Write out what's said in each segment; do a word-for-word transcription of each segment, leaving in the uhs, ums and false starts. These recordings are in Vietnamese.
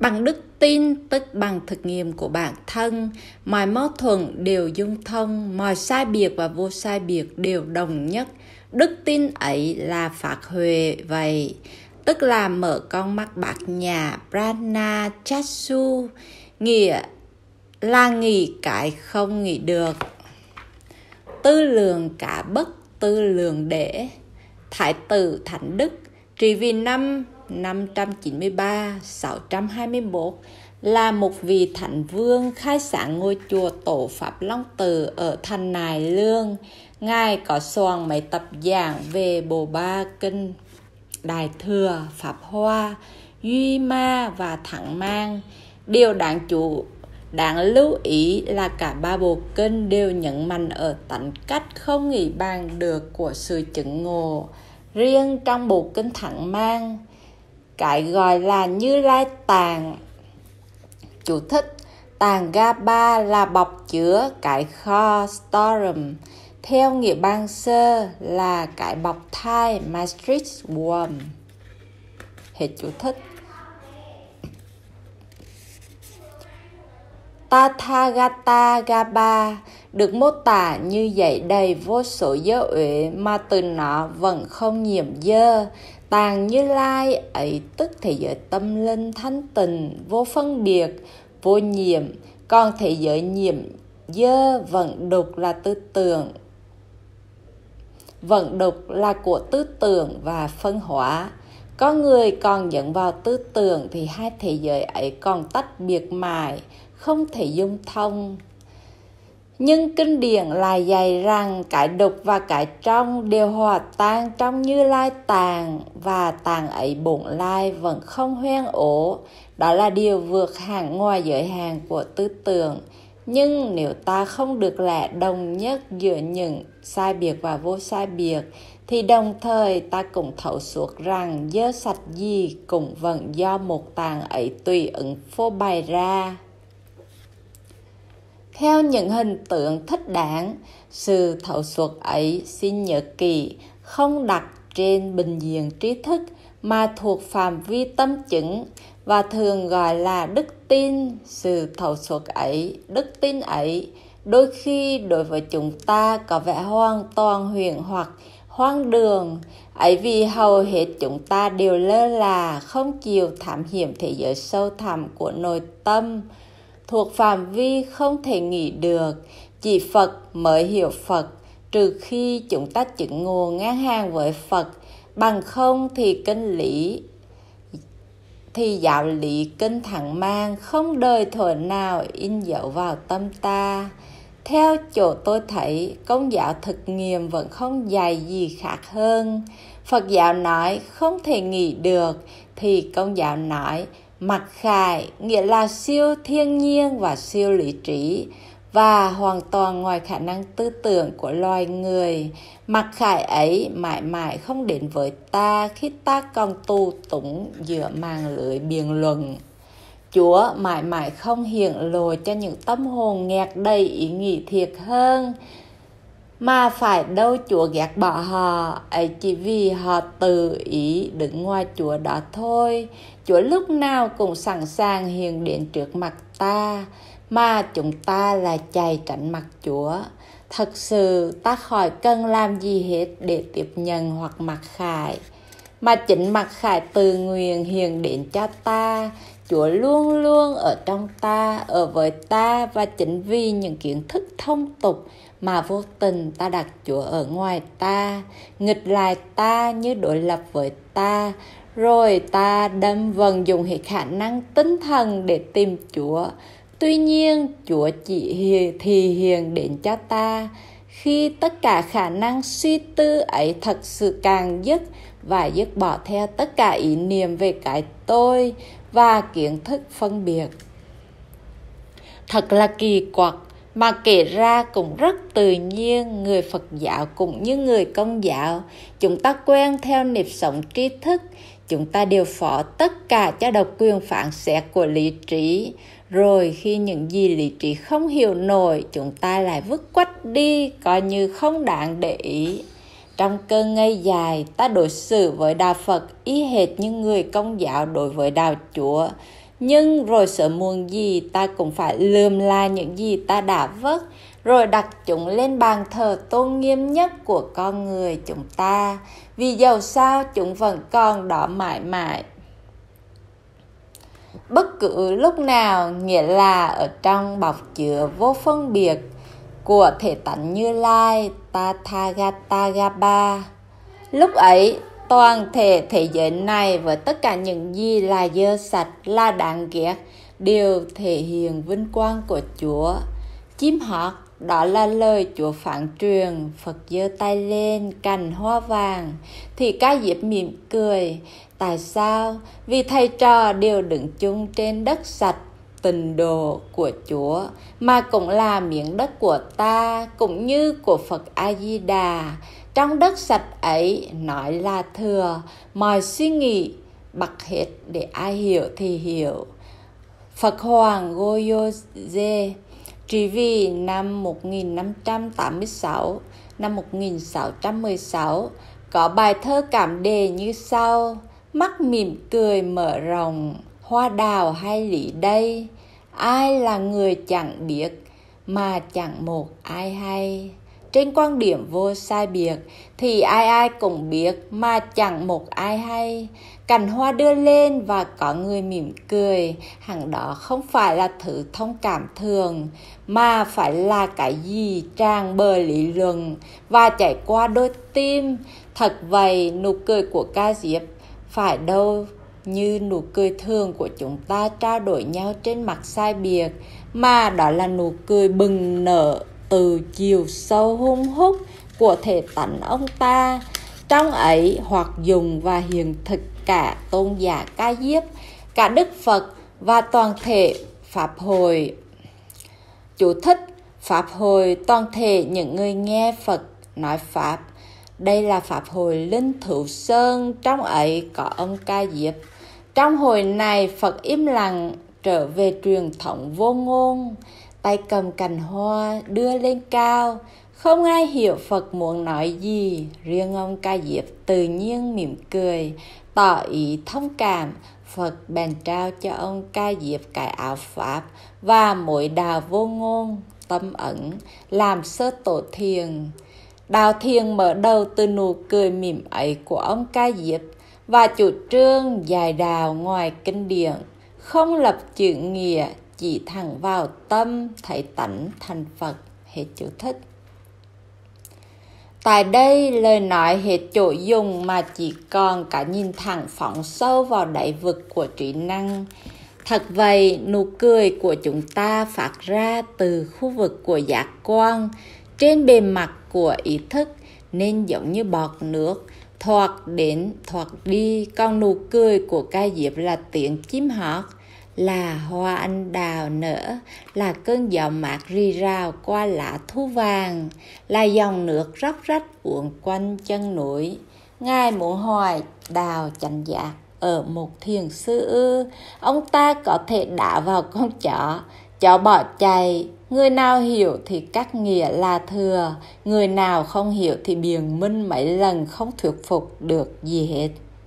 Bằng đức tin, tức bằng thực nghiệm của bản thân, mọi mâu thuẫn đều dung thông, mọi sai biệt và vô sai biệt đều đồng nhất. Đức tin ấy là phát huệ vậy, tức là mở con mắt bát nhã Prajna Chakshu, nghĩa là nghĩ cái không nghĩ được. Tư lượng cả bất tư lượng để. Thái tử Thánh Đức trị vì năm năm trăm chín mươi ba đến sáu trăm hai mươi mốt, là một vị thánh vương khai sáng ngôi chùa Tổ Pháp Long Tự ở thành Nại Lương. Ngài có soạn mấy tập giảng về Bộ Ba Kinh Đại Thừa, Pháp Hoa, Duy Ma và Thắng Mang. Điều đáng chú đáng lưu ý là cả ba bộ kinh đều nhấn mạnh ở tánh cách không nghĩ bàn được của sự chứng ngộ. Riêng trong bộ kinh Thắng Mang, cái gọi là Như Lai Tạng. Chú thích: Tạng Gaba là bọc chứa cái kho storum, theo nghĩa ban sơ là cái bọc thai matrix worm. Hết chú thích. Tathagata Gaba được mô tả như dậy đầy vô số dơ uế mà từ nó vẫn không nhiễm dơ. Tạng Như Lai ấy tức thế giới tâm linh thanh tịnh, vô phân biệt, vô nhiễm. Còn thế giới nhiễm dơ vẫn đục là tư tưởng, vận đục là của tư tưởng và phân hóa. Có người còn dẫn vào tư tưởng thì hai thế giới ấy còn tách biệt mãi, không thể dung thông. Nhưng kinh điển lại dạy rằng cái đục và cái trong đều hòa tan trong Như Lai Tạng, và tạng ấy bổn lai vẫn không hoen ố. Đó là điều vượt hẳn ngoài giới hạn của tư tưởng. Nhưng nếu ta không được lẽ đồng nhất giữa những sai biệt và vô sai biệt, thì đồng thời ta cũng thấu suốt rằng dơ sạch gì cũng vẫn do một tạng ấy tùy ứng phô bày ra. Theo những hình tượng thích đáng, sự thấu suốt ấy xin nhớ kỹ, không đặt trên bình diện trí thức mà thuộc phạm vi tâm chứng, và thường gọi là đức tin. Sự thấu suốt ấy, đức tin ấy, đôi khi đối với chúng ta có vẻ hoàn toàn huyền hoặc hoang đường, ấy vì hầu hết chúng ta đều lơ là, không chịu thám hiểm thế giới sâu thẳm của nội tâm, thuộc phạm vi không thể nghĩ được. Chỉ Phật mới hiểu Phật, trừ khi chúng ta chứng ngộ ngang hàng với Phật, bằng không thì kinh lý thì giáo lý kinh Thắng Mang không đời thuở nào in dấu vào tâm ta. Theo chỗ tôi thấy, Công giáo thực nghiệm vẫn không dạy gì khác hơn. Phật giáo nói không thể nghĩ được, thì Công giáo nói mặc khải, nghĩa là siêu thiên nhiên và siêu lý trí, và hoàn toàn ngoài khả năng tư tưởng của loài người. Mặc khải ấy mãi mãi không đến với ta khi ta còn tù túng giữa màn lưới biện luận. Chúa mãi mãi không hiện lộ cho những tâm hồn nghẹt đầy ý nghĩ thiệt hơn, mà phải đâu Chúa ghét bỏ họ, ấy chỉ vì họ tự ý đứng ngoài Chúa đó thôi. Chúa lúc nào cũng sẵn sàng hiện đến trước mặt ta, mà chúng ta lại chạy tránh mặt Chúa. Thật sự ta khỏi cần làm gì hết để tiếp nhận hoặc mặc khải, mà chính mặc khải tự nguyện hiện đến cho ta. Chúa luôn luôn ở trong ta, ở với ta, và chính vì những kiến thức thông tục mà vô tình ta đặt Chúa ở ngoài ta, nghịch lại ta như đối lập với ta, rồi ta đâm vận dụng hết khả năng tinh thần để tìm Chúa. Tuy nhiên, Chúa chỉ thì hiện đến cho ta khi tất cả khả năng suy tư ấy thật sự càng dứt, và dứt bỏ theo tất cả ý niệm về cái tôi và kiến thức phân biệt. Thật là kỳ quặc, mà kể ra cũng rất tự nhiên. Người Phật giáo cũng như người Công giáo, chúng ta quen theo nhịp sống tri thức. Chúng ta đều phó tất cả cho độc quyền phán xét của lý trí. Rồi khi những gì lý trí không hiểu nổi, chúng ta lại vứt quách đi, coi như không đáng để ý. Trong cơn ngây dài, ta đối xử với đạo Phật y hệt như người Công giáo đối với đạo Chúa. Nhưng rồi sớm muộn gì ta cũng phải lườm lại những gì ta đã vất, rồi đặt chúng lên bàn thờ tôn nghiêm nhất của con người chúng ta, vì dầu sao chúng vẫn còn đó mãi mãi. Bất cứ lúc nào, nghĩa là ở trong bọc chứa vô phân biệt của thể tánh Như Lai Tathagata. Lúc ấy, toàn thể thế giới này với tất cả những gì là dơ sạch, là đáng ghét, đều thể hiện vinh quang của Chúa. Chim hót, đó là lời Chúa phán truyền. Phật giơ tay lên cành hoa vàng, thì Ca Diếp mỉm cười. Tại sao? Vì thầy trò đều đứng chung trên đất sạch, tịnh độ của Chúa, mà cũng là miếng đất của ta, cũng như của Phật A-di-đà. Trong đất sạch ấy, nói là thừa, mọi suy nghĩ bật hết để ai hiểu thì hiểu. Phật Hoàng Goyoze, trị vì năm một nghìn năm trăm tám mươi sáu, năm một nghìn sáu trăm mười sáu, có bài thơ cảm đề như sau: mắt mỉm cười mở rộng, hoa đào hay lý đây, ai là người chẳng biết, mà chẳng một ai hay. Trên quan điểm vô sai biệt, thì ai ai cũng biết, mà chẳng một ai hay. Cành hoa đưa lên và có người mỉm cười, hẳn đó không phải là thứ thông cảm thường, mà phải là cái gì tràn bờ lý luận và chảy qua đôi tim. Thật vậy, nụ cười của Ca Diếp phải đâu như nụ cười thường của chúng ta trao đổi nhau trên mặt sai biệt, mà đó là nụ cười bừng nở từ chiều sâu hung hút của thể tánh ông ta. Trong ấy hoặc dùng và hiện thực cả tôn giả Ca Diếp, cả Đức Phật và toàn thể Pháp hội. Chú thích: Pháp hội toàn thể những người nghe Phật nói Pháp. Đây là Pháp hội Linh Thửu Sơn, trong ấy có ông Ca Diếp. Trong hồi này, Phật im lặng trở về truyền thống vô ngôn, tay cầm cành hoa đưa lên cao. Không ai hiểu Phật muốn nói gì, riêng ông Ca Diếp tự nhiên mỉm cười, tỏ ý thông cảm. Phật bèn trao cho ông Ca Diếp cái áo Pháp và mỗi đạo vô ngôn, tâm ẩn, làm sơ tổ thiền. Đạo thiền mở đầu từ nụ cười mỉm ấy của ông Ca Diếp, và chủ trương dài đạo ngoài kinh điển, không lập chữ nghĩa, chỉ thẳng vào tâm, thấy tánh thành Phật. Hết chú thích. Tại đây, lời nói hết chỗ dùng mà chỉ còn cả nhìn thẳng phóng sâu vào đáy vực của trí năng. Thật vậy, nụ cười của chúng ta phát ra từ khu vực của giác quan, trên bề mặt của ý thức, nên giống như bọt nước, thoạt đến thoạt đi. Còn nụ cười của Ca Diếp là tiếng chim hót, là hoa anh đào nở, là cơn gió mát rì rào qua lá thu vàng, là dòng nước róc rách uốn quanh chân núi. Ngài muốn hỏi đào chánh giác ở một thiền sư ư? Ông ta có thể đá vào con chó, chó bỏ chạy. Người nào hiểu thì cắt nghĩa là thừa, người nào không hiểu thì biện minh mấy lần không thuyết phục được gì hết.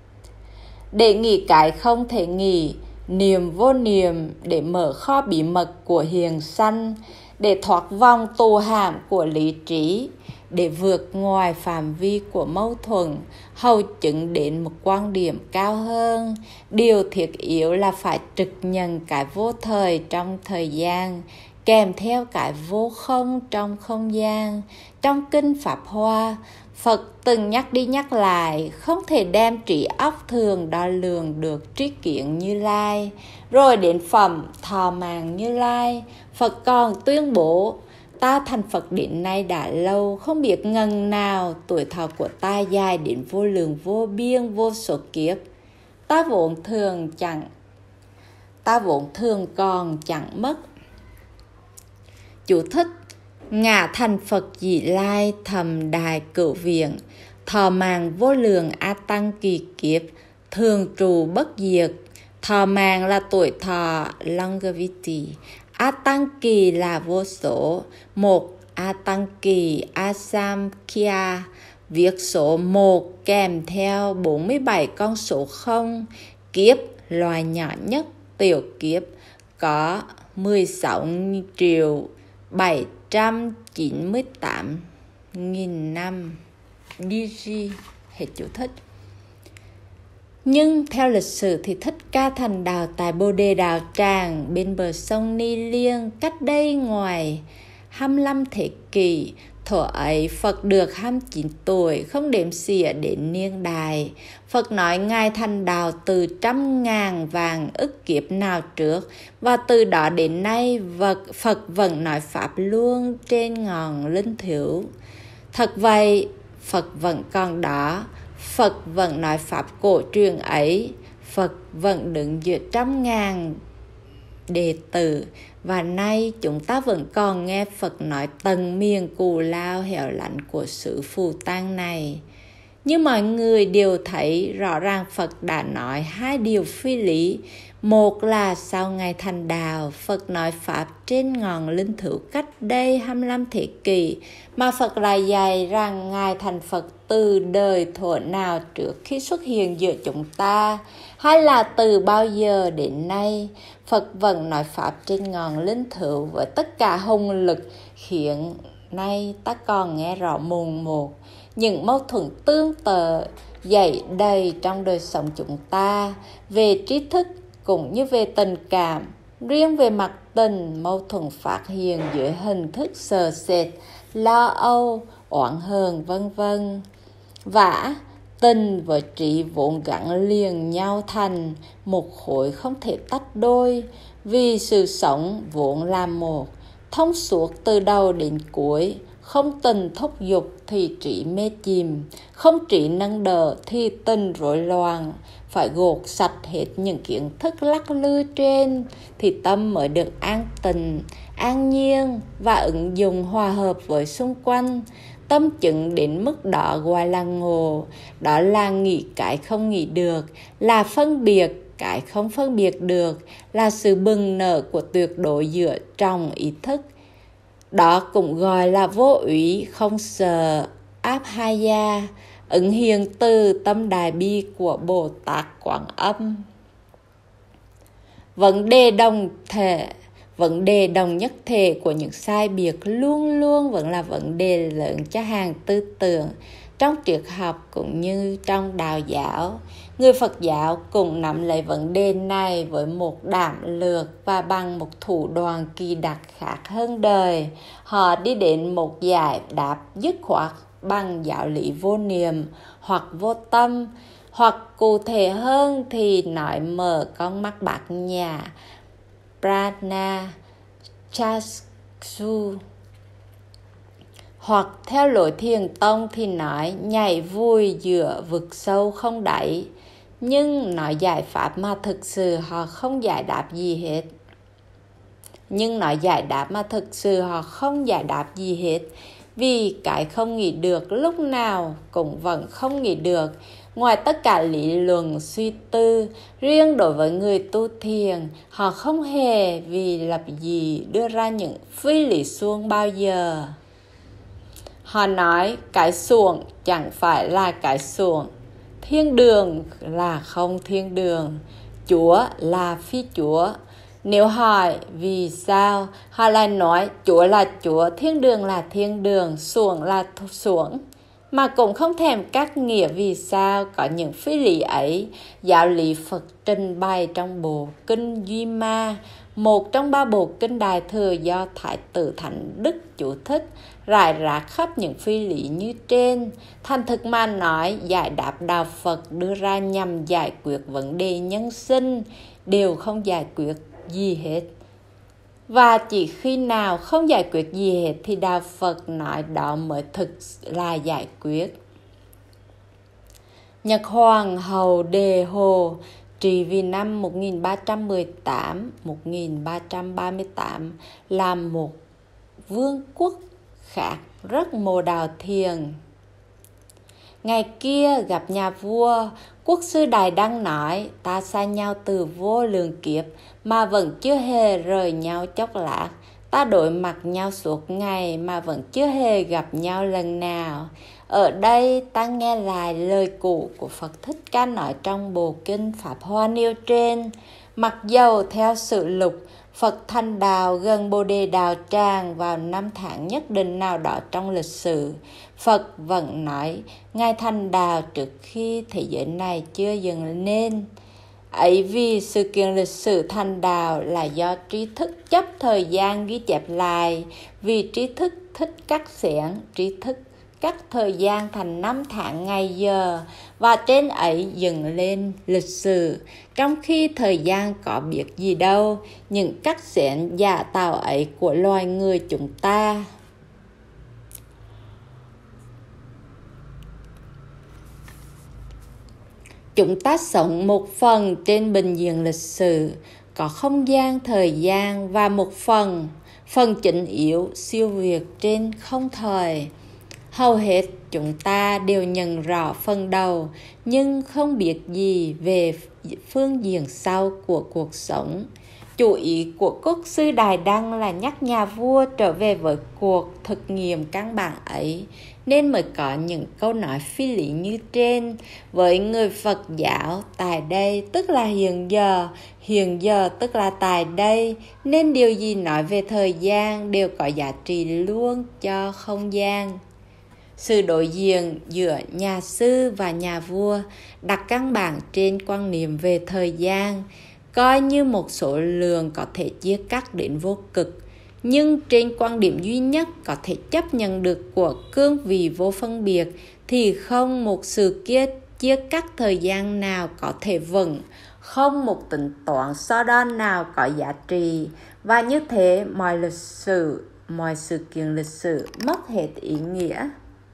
Để nghĩ cái không thể nghĩ, niệm vô niệm, để mở kho bí mật của hiền sanh, để thoát vòng tù hãm của lý trí, để vượt ngoài phạm vi của mâu thuẫn, hầu chứng đến một quan điểm cao hơn. Điều thiết yếu là phải trực nhận cái vô thời trong thời gian, kèm theo cái vô không trong không gian. Trong kinh Pháp Hoa, Phật từng nhắc đi nhắc lại, không thể đem trí óc thường đo lường được trí kiến Như Lai. Rồi đến phẩm Thọ Mạng Như Lai, Phật còn tuyên bố: ta thành Phật đến nay đã lâu, không biết ngần nào tuổi thọ của ta dài đến vô lượng vô biên vô số kiếp. Ta vốn thường chẳng ta vốn thường còn chẳng mất. Chú thích: ngã thành Phật Dị Lai thầm đài cửu viện, thọ mạng vô lượng a tăng kỳ kiếp, thường trụ bất diệt. Thọ mạng là tuổi thọ, longevity. A tăng kỳ là vô số. Một a tăng kỳ asamkhya, viết số một kèm theo bốn mươi bảy con số không. Kiếp loài nhỏ nhất tiểu kiếp có mười sáu triệu bảy trăm chín mươi tám nghìn năm. đê giê. Hết chú thích. Nhưng theo lịch sử thì Thích Ca thành đạo tại Bồ Đề Đạo Tràng bên bờ sông Ni Liêng cách đây ngoài hai mươi lăm thế kỷ. Thuở ấy Phật được hai mươi chín tuổi, không đếm xỉa đến niên đại. Phật nói Ngài thành đạo từ trăm ngàn vàng ức kiếp nào trước, và từ đó đến nay Phật vẫn nói Pháp luôn trên ngọn linh thiểu. Thật vậy, Phật vẫn còn đó, Phật vẫn nói Pháp cổ truyền ấy, Phật vẫn đứng giữa trăm ngàn đệ tử, và nay chúng ta vẫn còn nghe Phật nói tầng miền cù lao hẻo lánh của xứ Phù Tang này. Như mọi người đều thấy rõ ràng Phật đã nói hai điều phi lý. Một là sau ngày thành đạo, Phật nói Pháp trên ngọn linh thử cách đây hai mươi lăm thế kỷ, mà Phật lại dạy rằng Ngài thành Phật từ đời thuở nào trước khi xuất hiện giữa chúng ta, hay là từ bao giờ đến nay. Phật vẫn nói Pháp trên ngọn linh thử với tất cả hùng lực, khiến nay ta còn nghe rõ mồn một. Những mâu thuẫn tương tự dậy đầy trong đời sống chúng ta về trí thức cũng như về tình cảm. Riêng về mặt tình, mâu thuẫn phát hiện dưới hình thức sợ sệt, lo âu, oán hờn vân vân. Và tình và trí vốn gắn liền nhau thành một khối không thể tách đôi, vì sự sống vốn là một, thông suốt từ đầu đến cuối. Không tình thúc giục thì trí mê chìm, không trí nâng đỡ thì tình rối loạn. Phải gột sạch hết những kiến thức lắc lư trên thì tâm mới được an tịnh, an nhiên và ứng dụng hòa hợp với xung quanh. Tâm chứng đến mức đó gọi là ngộ, đó là nghĩ cái không nghĩ được, là phân biệt cái không phân biệt được, là sự bừng nở của tuyệt đối giữa trong ý thức. Đó cũng gọi là vô úy không sợ Abhaya, ứng hiện từ tâm đại bi của Bồ Tát Quán Âm. Vấn đề đồng thể, vấn đề đồng nhất thể của những sai biệt luôn luôn vẫn là vấn đề lớn cho hàng tư tưởng trong triết học cũng như trong đạo giáo. Người Phật giáo cũng nắm lấy vấn đề này với một đảm lược và bằng một thủ đoạn kỳ đặc khác hơn đời. Họ đi đến một giải đáp dứt khoát bằng giáo lý vô niệm hoặc vô tâm, hoặc cụ thể hơn thì nói mở con mắt bát nhã Prajna Chakshu, hoặc theo lối thiền tông thì nói nhảy vui giữa vực sâu không đáy. Nhưng nói giải pháp mà thực sự họ không giải đáp gì hết. Nhưng nói giải đáp mà thực sự họ không giải đáp gì hết. Vì cái không nghĩ được lúc nào cũng vẫn không nghĩ được. Ngoài tất cả lý luận suy tư, riêng đối với người tu thiền, họ không hề vì lập gì đưa ra những phi lý suông bao giờ. Họ nói cái xuồng chẳng phải là cái xuồng, thiên đường là không thiên đường, Chúa là phi Chúa. Nếu hỏi vì sao, họ lại nói Chúa là Chúa, thiên đường là thiên đường, xuồng là xuồng. Mà cũng không thèm các nghĩa vì sao có những phi lý ấy. Giáo lý Phật trình bày trong bộ kinh Duy Ma, một trong ba bộ kinh Đại Thừa do Thái tử Thánh Đức chủ thích, rải rác khắp những phi lý như trên. Thành thực mà nói, giải đáp đạo Phật đưa ra nhằm giải quyết vấn đề nhân sinh đều không giải quyết gì hết. Và chỉ khi nào không giải quyết gì hết thì đạo Phật nói đó mới thực là giải quyết. Nhật Hoàng hậu Đề Hồ trị vì năm một nghìn ba trăm mười tám đến một nghìn ba trăm ba mươi tám là một vương quốc khác rất mộ đạo thiền. Ngày kia gặp nhà vua, quốc sư Đại Đăng nói ta xa nhau từ vô lượng kiếp mà vẫn chưa hề rời nhau chốc lát. Ta đối mặt nhau suốt ngày mà vẫn chưa hề gặp nhau lần nào. Ở đây ta nghe lại lời cũ của Phật Thích Ca nói trong bộ kinh Pháp Hoa nêu trên. Mặc dầu theo sự lục, Phật thành đạo gần Bồ Đề Đạo Tràng vào năm tháng nhất định nào đó trong lịch sử, Phật vẫn nói Ngài thành đạo trước khi thế giới này chưa dựng nên. Ấy vì sự kiện lịch sử thành đạo là do trí thức chấp thời gian ghi chép lại, vì trí thức thích cắt xén, trí thức cắt thời gian thành năm tháng ngày giờ, và trên ấy dựng lên lịch sử, trong khi thời gian có biết gì đâu, những cắt xén giả tạo ấy của loài người chúng ta. Chúng ta sống một phần trên bình diện lịch sử, có không gian thời gian, và một phần, phần chính yếu siêu việt trên không thời. Hầu hết chúng ta đều nhận rõ phần đầu, nhưng không biết gì về phương diện sau của cuộc sống. Chủ ý của Quốc sư Đại Đăng là nhắc nhà vua trở về với cuộc thực nghiệm căn bản ấy, nên mới có những câu nói phi lý như trên. Với người Phật giáo, tại đây tức là hiện giờ, hiện giờ tức là tại đây, nên điều gì nói về thời gian đều có giá trị luôn cho không gian. Sự đối diện giữa nhà sư và nhà vua đặt căn bản trên quan niệm về thời gian, coi như một số lượng có thể chia cắt đến vô cực, nhưng trên quan điểm duy nhất có thể chấp nhận được của cương vị vô phân biệt, thì không một sự kia chia cắt thời gian nào có thể vững, không một tính toán so đo nào có giá trị, và như thế mọi lịch sử, mọi sự kiện lịch sử mất hết ý nghĩa.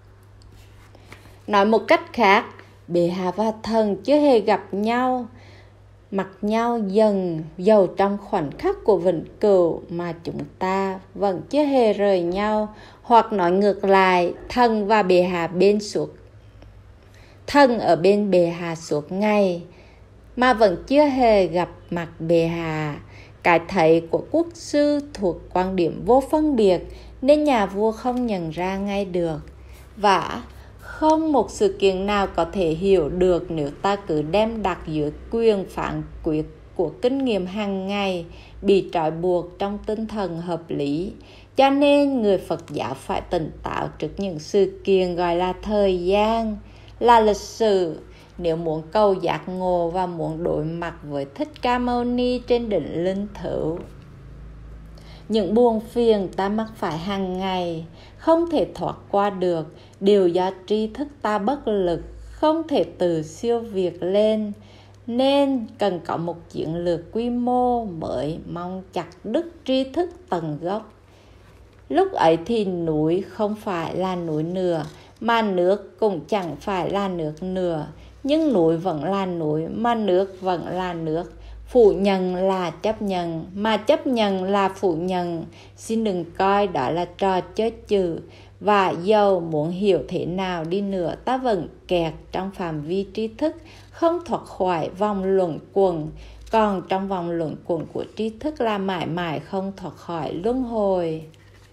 Nói một cách khác, bệ hạ và thần chưa hề gặp nhau, mặt nhau dần dầu trong khoảnh khắc của vĩnh cửu, mà chúng ta vẫn chưa hề rời nhau. Hoặc nói ngược lại, thần và bệ hạ bên suốt thần ở bên bệ hạ suốt ngày mà vẫn chưa hề gặp mặt bệ hạ. Cái thấy của quốc sư thuộc quan điểm vô phân biệt, nên nhà vua không nhận ra ngay được. Và không một sự kiện nào có thể hiểu được nếu ta cứ đem đặt dưới quyền phán quyết của kinh nghiệm hàng ngày, bị trói buộc trong tinh thần hợp lý. Cho nên người Phật giáo phải tỉnh táo trước những sự kiện gọi là thời gian, là lịch sử, nếu muốn cầu giác ngộ và muốn đối mặt với Thích Ca Mâu Ni trên đỉnh linh thửu. Những buồn phiền ta mắc phải hàng ngày, không thể thoát qua được, đều do tri thức ta bất lực, không thể tự siêu việt lên, nên cần có một chiến lược quy mô mới mong chặt đứt tri thức tận gốc. Lúc ấy thì núi không phải là núi nữa, mà nước cũng chẳng phải là nước nữa, nhưng núi vẫn là núi, mà nước vẫn là nước. Phủ nhận là chấp nhận, mà chấp nhận là phủ nhận. Xin đừng coi đó là trò chơi chữ. Và dầu muốn hiểu thế nào đi nữa, ta vẫn kẹt trong phạm vi tri thức, không thoát khỏi vòng luẩn quẩn. Còn trong vòng luẩn quẩn của tri thức là mãi mãi không thoát khỏi luân hồi.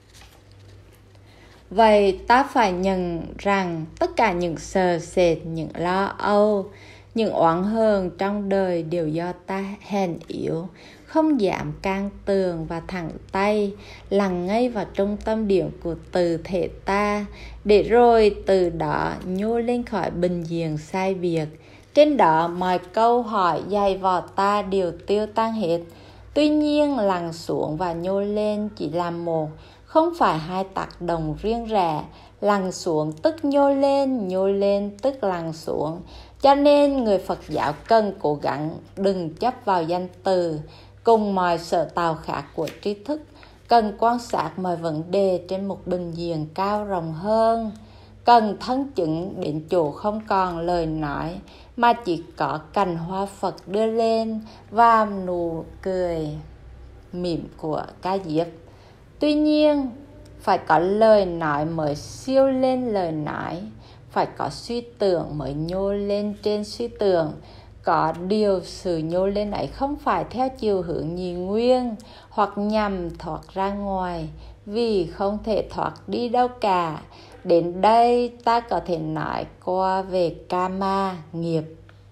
Vậy ta phải nhận rằng tất cả những sợ sệt, những lo âu, những oán hờn trong đời đều do ta hèn yếu, không dám can tường và thẳng tay, lặng ngay vào trung tâm điểm của từ thể ta, để rồi từ đó nhô lên khỏi bình diện sai biệt. Trên đó mọi câu hỏi dày vò ta đều tiêu tan hết. Tuy nhiên lắng xuống và nhô lên chỉ là một, không phải hai tác động riêng rẽ. Lắng xuống tức nhô lên, nhô lên tức lắng xuống. Cho nên người Phật giáo cần cố gắng đừng chấp vào danh từ cùng mọi sở tạo khác của tri thức, cần quan sát mọi vấn đề trên một bình diện cao rộng hơn, cần thân chứng đến chỗ không còn lời nói mà chỉ có cành hoa Phật đưa lên và nụ cười mỉm của Ca Diếp. Tuy nhiên, phải có lời nói mới siêu lên lời nói, phải có suy tưởng mới nhô lên trên suy tưởng. Có điều sự nhô lên ấy không phải theo chiều hướng nhị nguyên hoặc nhằm thoát ra ngoài, vì không thể thoát đi đâu cả. Đến đây ta có thể nói qua về karma, nghiệp.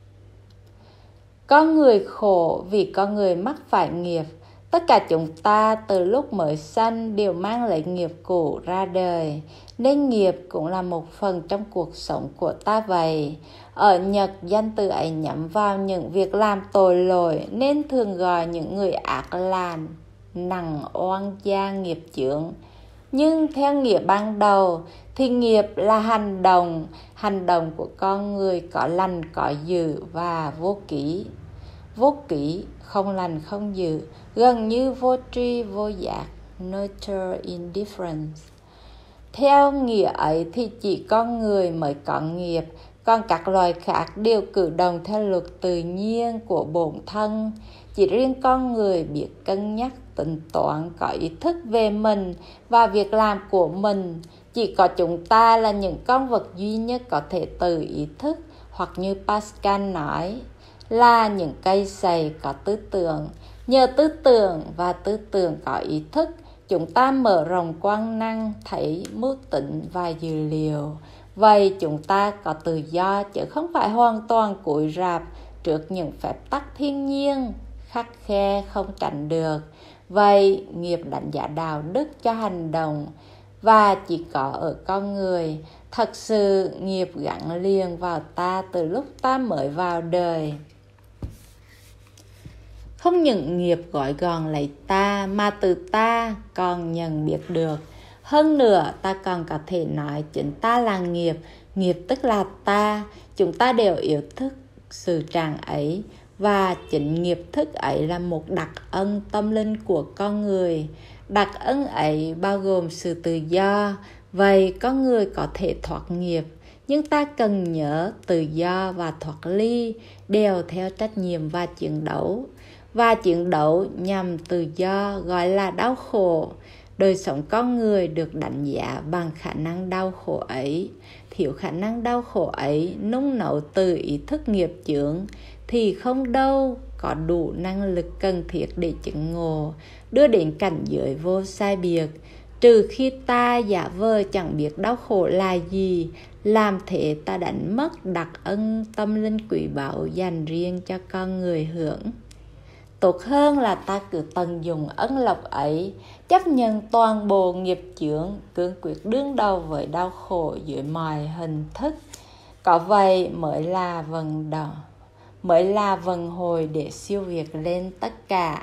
Con người khổ vì con người mắc phải nghiệp. Tất cả chúng ta từ lúc mới sanh đều mang lấy nghiệp cũ ra đời, nên nghiệp cũng là một phần trong cuộc sống của ta vậy. Ở Nhật, danh từ ấy nhắm vào những việc làm tội lỗi nên thường gọi những người ác là nặng oan gia nghiệp chướng. Nhưng theo nghĩa ban đầu thì nghiệp là hành động, hành động của con người có lành có dữ và vô kỷ. Vô kỷ, không lành không dữ, gần như vô tri vô giác, neutral indifference. Theo nghĩa ấy thì chỉ con người mới có nghiệp, còn các loài khác đều cử động theo luật tự nhiên của bổn thân. Chỉ riêng con người biết cân nhắc, tính toán, có ý thức về mình và việc làm của mình. Chỉ có chúng ta là những con vật duy nhất có thể tự ý thức, hoặc như Pascal nói, là những cây sầy có tư tưởng. Nhờ tư tưởng và tư tưởng có ý thức, chúng ta mở rộng quan năng, thấy mưu tính và dữ liệu. Vậy chúng ta có tự do chứ không phải hoàn toàn cúi rạp trước những phép tắc thiên nhiên, khắt khe không tránh được. Vậy nghiệp đánh giá đạo đức cho hành động và chỉ có ở con người. Thật sự nghiệp gắn liền vào ta từ lúc ta mới vào đời. Không những nghiệp gọi gọn lấy ta mà từ ta còn nhận biết được. Hơn nữa ta còn có thể nói chính ta là nghiệp, nghiệp tức là ta. Chúng ta đều ý thức sự trạng ấy và chính nghiệp thức ấy là một đặc ân tâm linh của con người. Đặc ân ấy bao gồm sự tự do. Vậy con người có thể thoát nghiệp, nhưng ta cần nhớ tự do và thoát ly đều theo trách nhiệm và chiến đấu. Và chiến đấu nhằm tự do gọi là đau khổ. Đời sống con người được đánh giá bằng khả năng đau khổ ấy. Thiếu khả năng đau khổ ấy nung nấu từ ý thức nghiệp chướng thì không đâu có đủ năng lực cần thiết để chứng ngộ, đưa đến cảnh giới vô sai biệt. Trừ khi ta giả vờ chẳng biết đau khổ là gì, làm thế ta đánh mất đặc ân tâm linh quý báu dành riêng cho con người hưởng. Tốt hơn là ta cứ tận dụng ân lộc ấy, chấp nhận toàn bộ nghiệp chướng, cương quyết đương đầu với đau khổ dưới mọi hình thức. Có vậy mới là vận động, mới là vận hồi để siêu việt lên tất cả.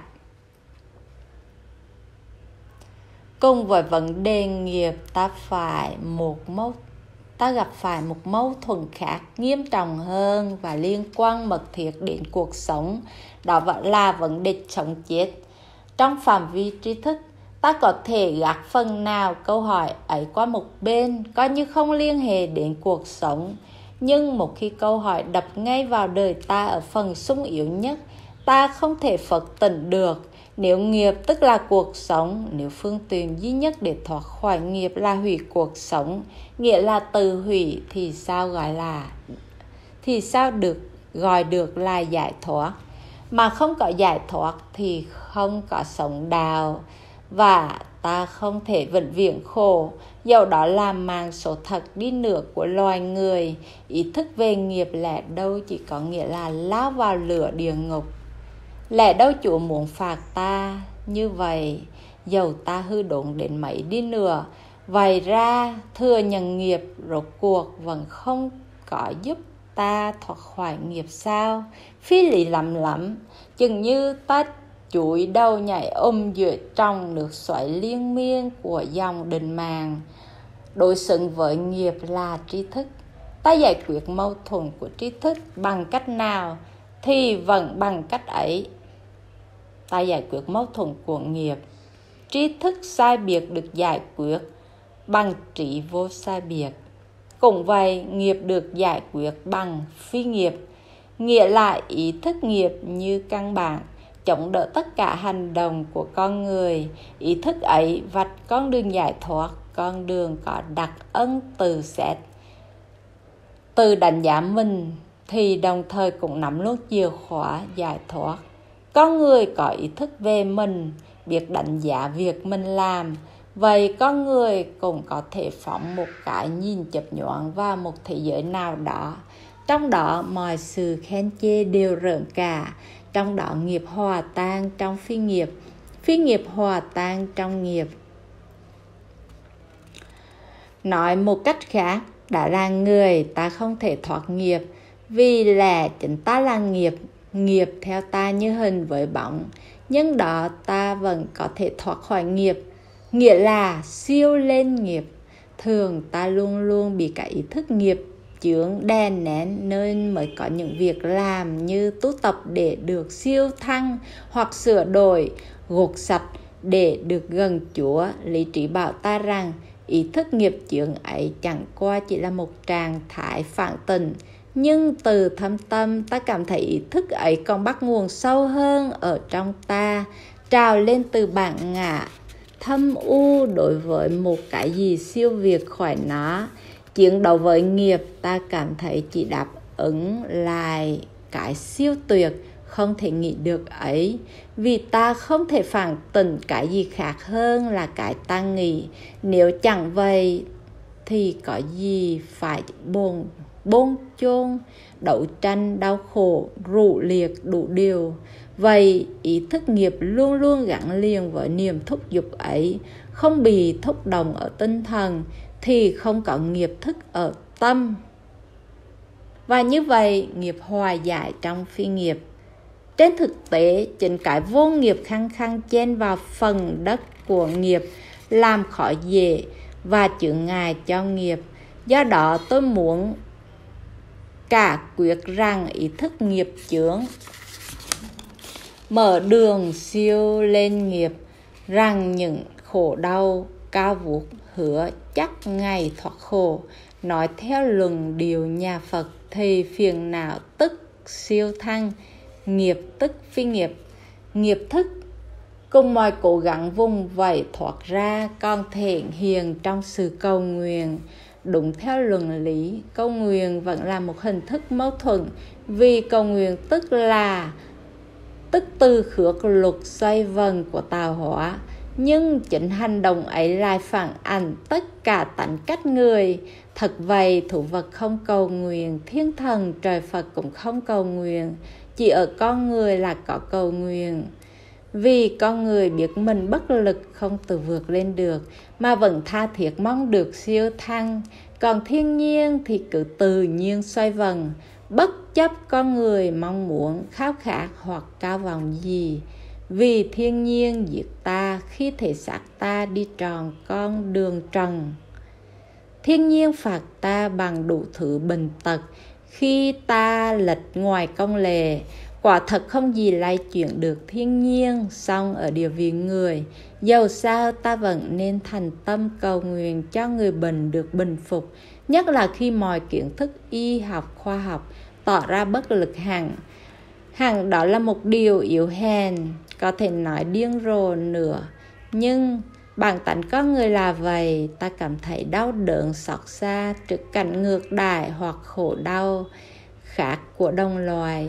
Cùng với vấn đề nghiệp, ta phải một mâu ta gặp phải một mâu thuẫn khác nghiêm trọng hơn và liên quan mật thiết đến cuộc sống, đó vẫn là vấn đề sống chết. Trong phạm vi tri thức, ta có thể gác phần nào câu hỏi ấy qua một bên, coi như không liên hệ đến cuộc sống. Nhưng một khi câu hỏi đập ngay vào đời ta ở phần sung yếu nhất, ta không thể phật tỉnh được. Nếu nghiệp tức là cuộc sống, nếu phương tiện duy nhất để thoát khỏi nghiệp là hủy cuộc sống, nghĩa là tự hủy, thì sao gọi là thì sao được gọi được là giải thoát? Mà không có giải thoát thì không có sống đạo, và ta không thể vĩnh viễn khổ. Dẫu đó là mạng số thật đi nữa của loài người, ý thức về nghiệp lẽ đâu chỉ có nghĩa là lao vào lửa địa ngục. Lẽ đâu Chúa muốn phạt ta như vậy, dầu ta hư đốn đến mấy đi nữa. Vậy ra thừa nhận nghiệp rốt cuộc vẫn không có giúp ta thoát khỏi nghiệp sao? Phi lý lắm lắm, chừng như ta chúi đầu nhảy ôm giữa trong nước xoáy liên miên của dòng định mạng. Đối xứng với nghiệp là tri thức. Ta giải quyết mâu thuẫn của tri thức bằng cách nào thì vẫn bằng cách ấy. Ta giải quyết mâu thuẫn của nghiệp, tri thức sai biệt được giải quyết bằng trí vô sai biệt. Cũng vậy, nghiệp được giải quyết bằng phi nghiệp, nghĩa là ý thức nghiệp như căn bản, chống đỡ tất cả hành động của con người. Ý thức ấy vạch con đường giải thoát, con đường có đặc ân từ xét, từ đánh giá mình, thì đồng thời cũng nắm luôn chìa khóa giải thoát. Con người có ý thức về mình, biết đánh giá việc mình làm, Vậy con người cũng có thể phóng một cái nhìn chớp nhoáng vào một thế giới nào đó, trong đó mọi sự khen chê đều rợn cả, trong đó nghiệp hòa tan trong phi nghiệp, phi nghiệp hòa tan trong nghiệp. Nói một cách khác, đã là người ta không thể thoát nghiệp, vì lẽ chính ta là nghiệp, nghiệp theo ta như hình với bóng, nhưng đó ta vẫn có thể thoát khỏi nghiệp, nghĩa là siêu lên nghiệp. Thường ta luôn luôn bị cái ý thức nghiệp chướng đè nén, nên mới có những việc làm như tu tập để được siêu thăng, hoặc sửa đổi, gột sạch để được gần Chúa. Lý trí bảo ta rằng ý thức nghiệp chướng ấy chẳng qua chỉ là một trạng thái phản tình, nhưng từ thâm tâm ta cảm thấy ý thức ấy còn bắt nguồn sâu hơn ở trong ta, trào lên từ bản ngã thâm u đối với một cái gì siêu việt khỏi nó. Chiến đấu với nghiệp, ta cảm thấy chỉ đáp ứng lại cái siêu tuyệt không thể nghĩ được ấy, vì ta không thể phản tỉnh cái gì khác hơn là cái ta nghĩ. Nếu chẳng vậy thì có gì phải bồn bôn chôn, đấu tranh, đau khổ, rũ liệt đủ điều. Vậy ý thức nghiệp luôn luôn gắn liền với niềm thúc giục ấy, không bị thúc động ở tinh thần thì không có nghiệp thức ở tâm. Và như vậy nghiệp hòa giải trong phi nghiệp. Trên thực tế, chính cái vô nghiệp khăng khăng chen vào phần đất của nghiệp làm khó dễ và chướng ngại cho nghiệp. Do đó tôi muốn cả quyết rằng ý thức nghiệp chướng mở đường siêu lên nghiệp, rằng những khổ đau cao vút hứa chắc ngày thoát khổ. Nói theo luận điệu nhà Phật thì phiền não tức siêu thăng, nghiệp tức phi nghiệp. Nghiệp thức cùng mọi cố gắng vùng vẫy thoát ra còn thể hiện trong sự cầu nguyện. Đúng theo luận lý, cầu nguyện vẫn là một hình thức mâu thuẫn, vì cầu nguyện tức là tức từ khước luật xoay vần của tạo hóa, nhưng chính hành động ấy lại phản ảnh tất cả tánh cách người. Thật vậy, thú vật không cầu nguyện, thiên thần trời Phật cũng không cầu nguyện, chỉ ở con người là có cầu nguyện. Vì con người biết mình bất lực không tự vượt lên được, mà vẫn tha thiết mong được siêu thăng. Còn thiên nhiên thì cứ tự nhiên xoay vần, bất chấp con người mong muốn, khao khát hoặc cao vọng gì. Vì thiên nhiên giết ta khi thể xác ta đi tròn con đường trần. Thiên nhiên phạt ta bằng đủ thứ bệnh tật khi ta lệch ngoài công lệ. Quả thật không gì lay chuyển được thiên nhiên, song ở địa vị người, dầu sao ta vẫn nên thành tâm cầu nguyện cho người bệnh được bình phục, nhất là khi mọi kiến thức y học khoa học tỏ ra bất lực hẳn. Hẳn đó là một điều yếu hèn, có thể nói điên rồ nữa, nhưng bản tánh con người là vậy. Ta cảm thấy đau đớn xót xa trước cảnh ngược đãi hoặc khổ đau khác của đồng loài,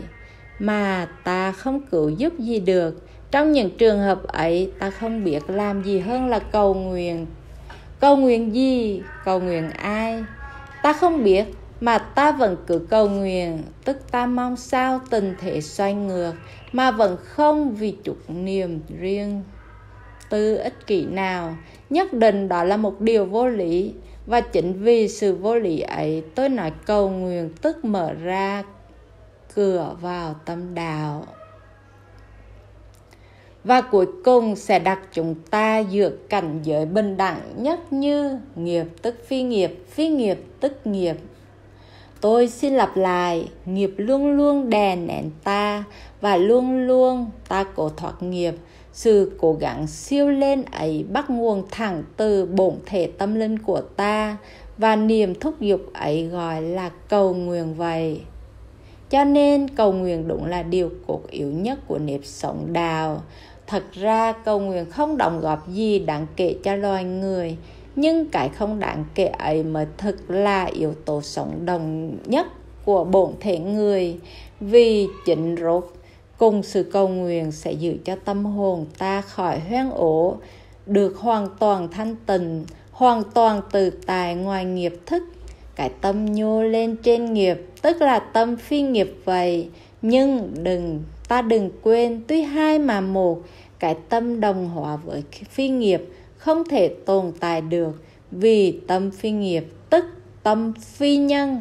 mà ta không cứu giúp gì được. Trong những trường hợp ấy, ta không biết làm gì hơn là cầu nguyện. Cầu nguyện gì? Cầu nguyện ai? Ta không biết, mà ta vẫn cứ cầu nguyện, tức ta mong sao tình thế xoay ngược, mà vẫn không vì chút niềm riêng tư ích kỷ nào. Nhất định đó là một điều vô lý, và chính vì sự vô lý ấy, tôi nói cầu nguyện tức mở ra cửa vào tâm đạo, và cuối cùng sẽ đặt chúng ta giữa cảnh giới bình đẳng nhất như nghiệp tức phi nghiệp, phi nghiệp tức nghiệp. Tôi xin lặp lại, nghiệp luôn luôn đè nén ta, và luôn luôn ta cố thoát nghiệp. Sự cố gắng siêu lên ấy bắt nguồn thẳng từ bổn thể tâm linh của ta, và niềm thúc giục ấy gọi là cầu nguyện vậy. Cho nên cầu nguyện đúng là điều cốt yếu nhất của nếp sống đạo. Thật ra cầu nguyện không đóng góp gì đáng kể cho loài người, nhưng cái không đáng kể ấy mới thực là yếu tố sống động nhất của bổn thể người. Vì chính rốt cùng sự cầu nguyện sẽ giữ cho tâm hồn ta khỏi hoen ố được hoàn toàn thanh tịnh, hoàn toàn tự tại ngoài nghiệp thức. Cái tâm nhô lên trên nghiệp, tức là tâm phi nghiệp vậy. Nhưng đừng ta đừng quên, tuy hai mà một, cái tâm đồng hóa với phi nghiệp không thể tồn tại được, vì tâm phi nghiệp tức tâm phi nhân.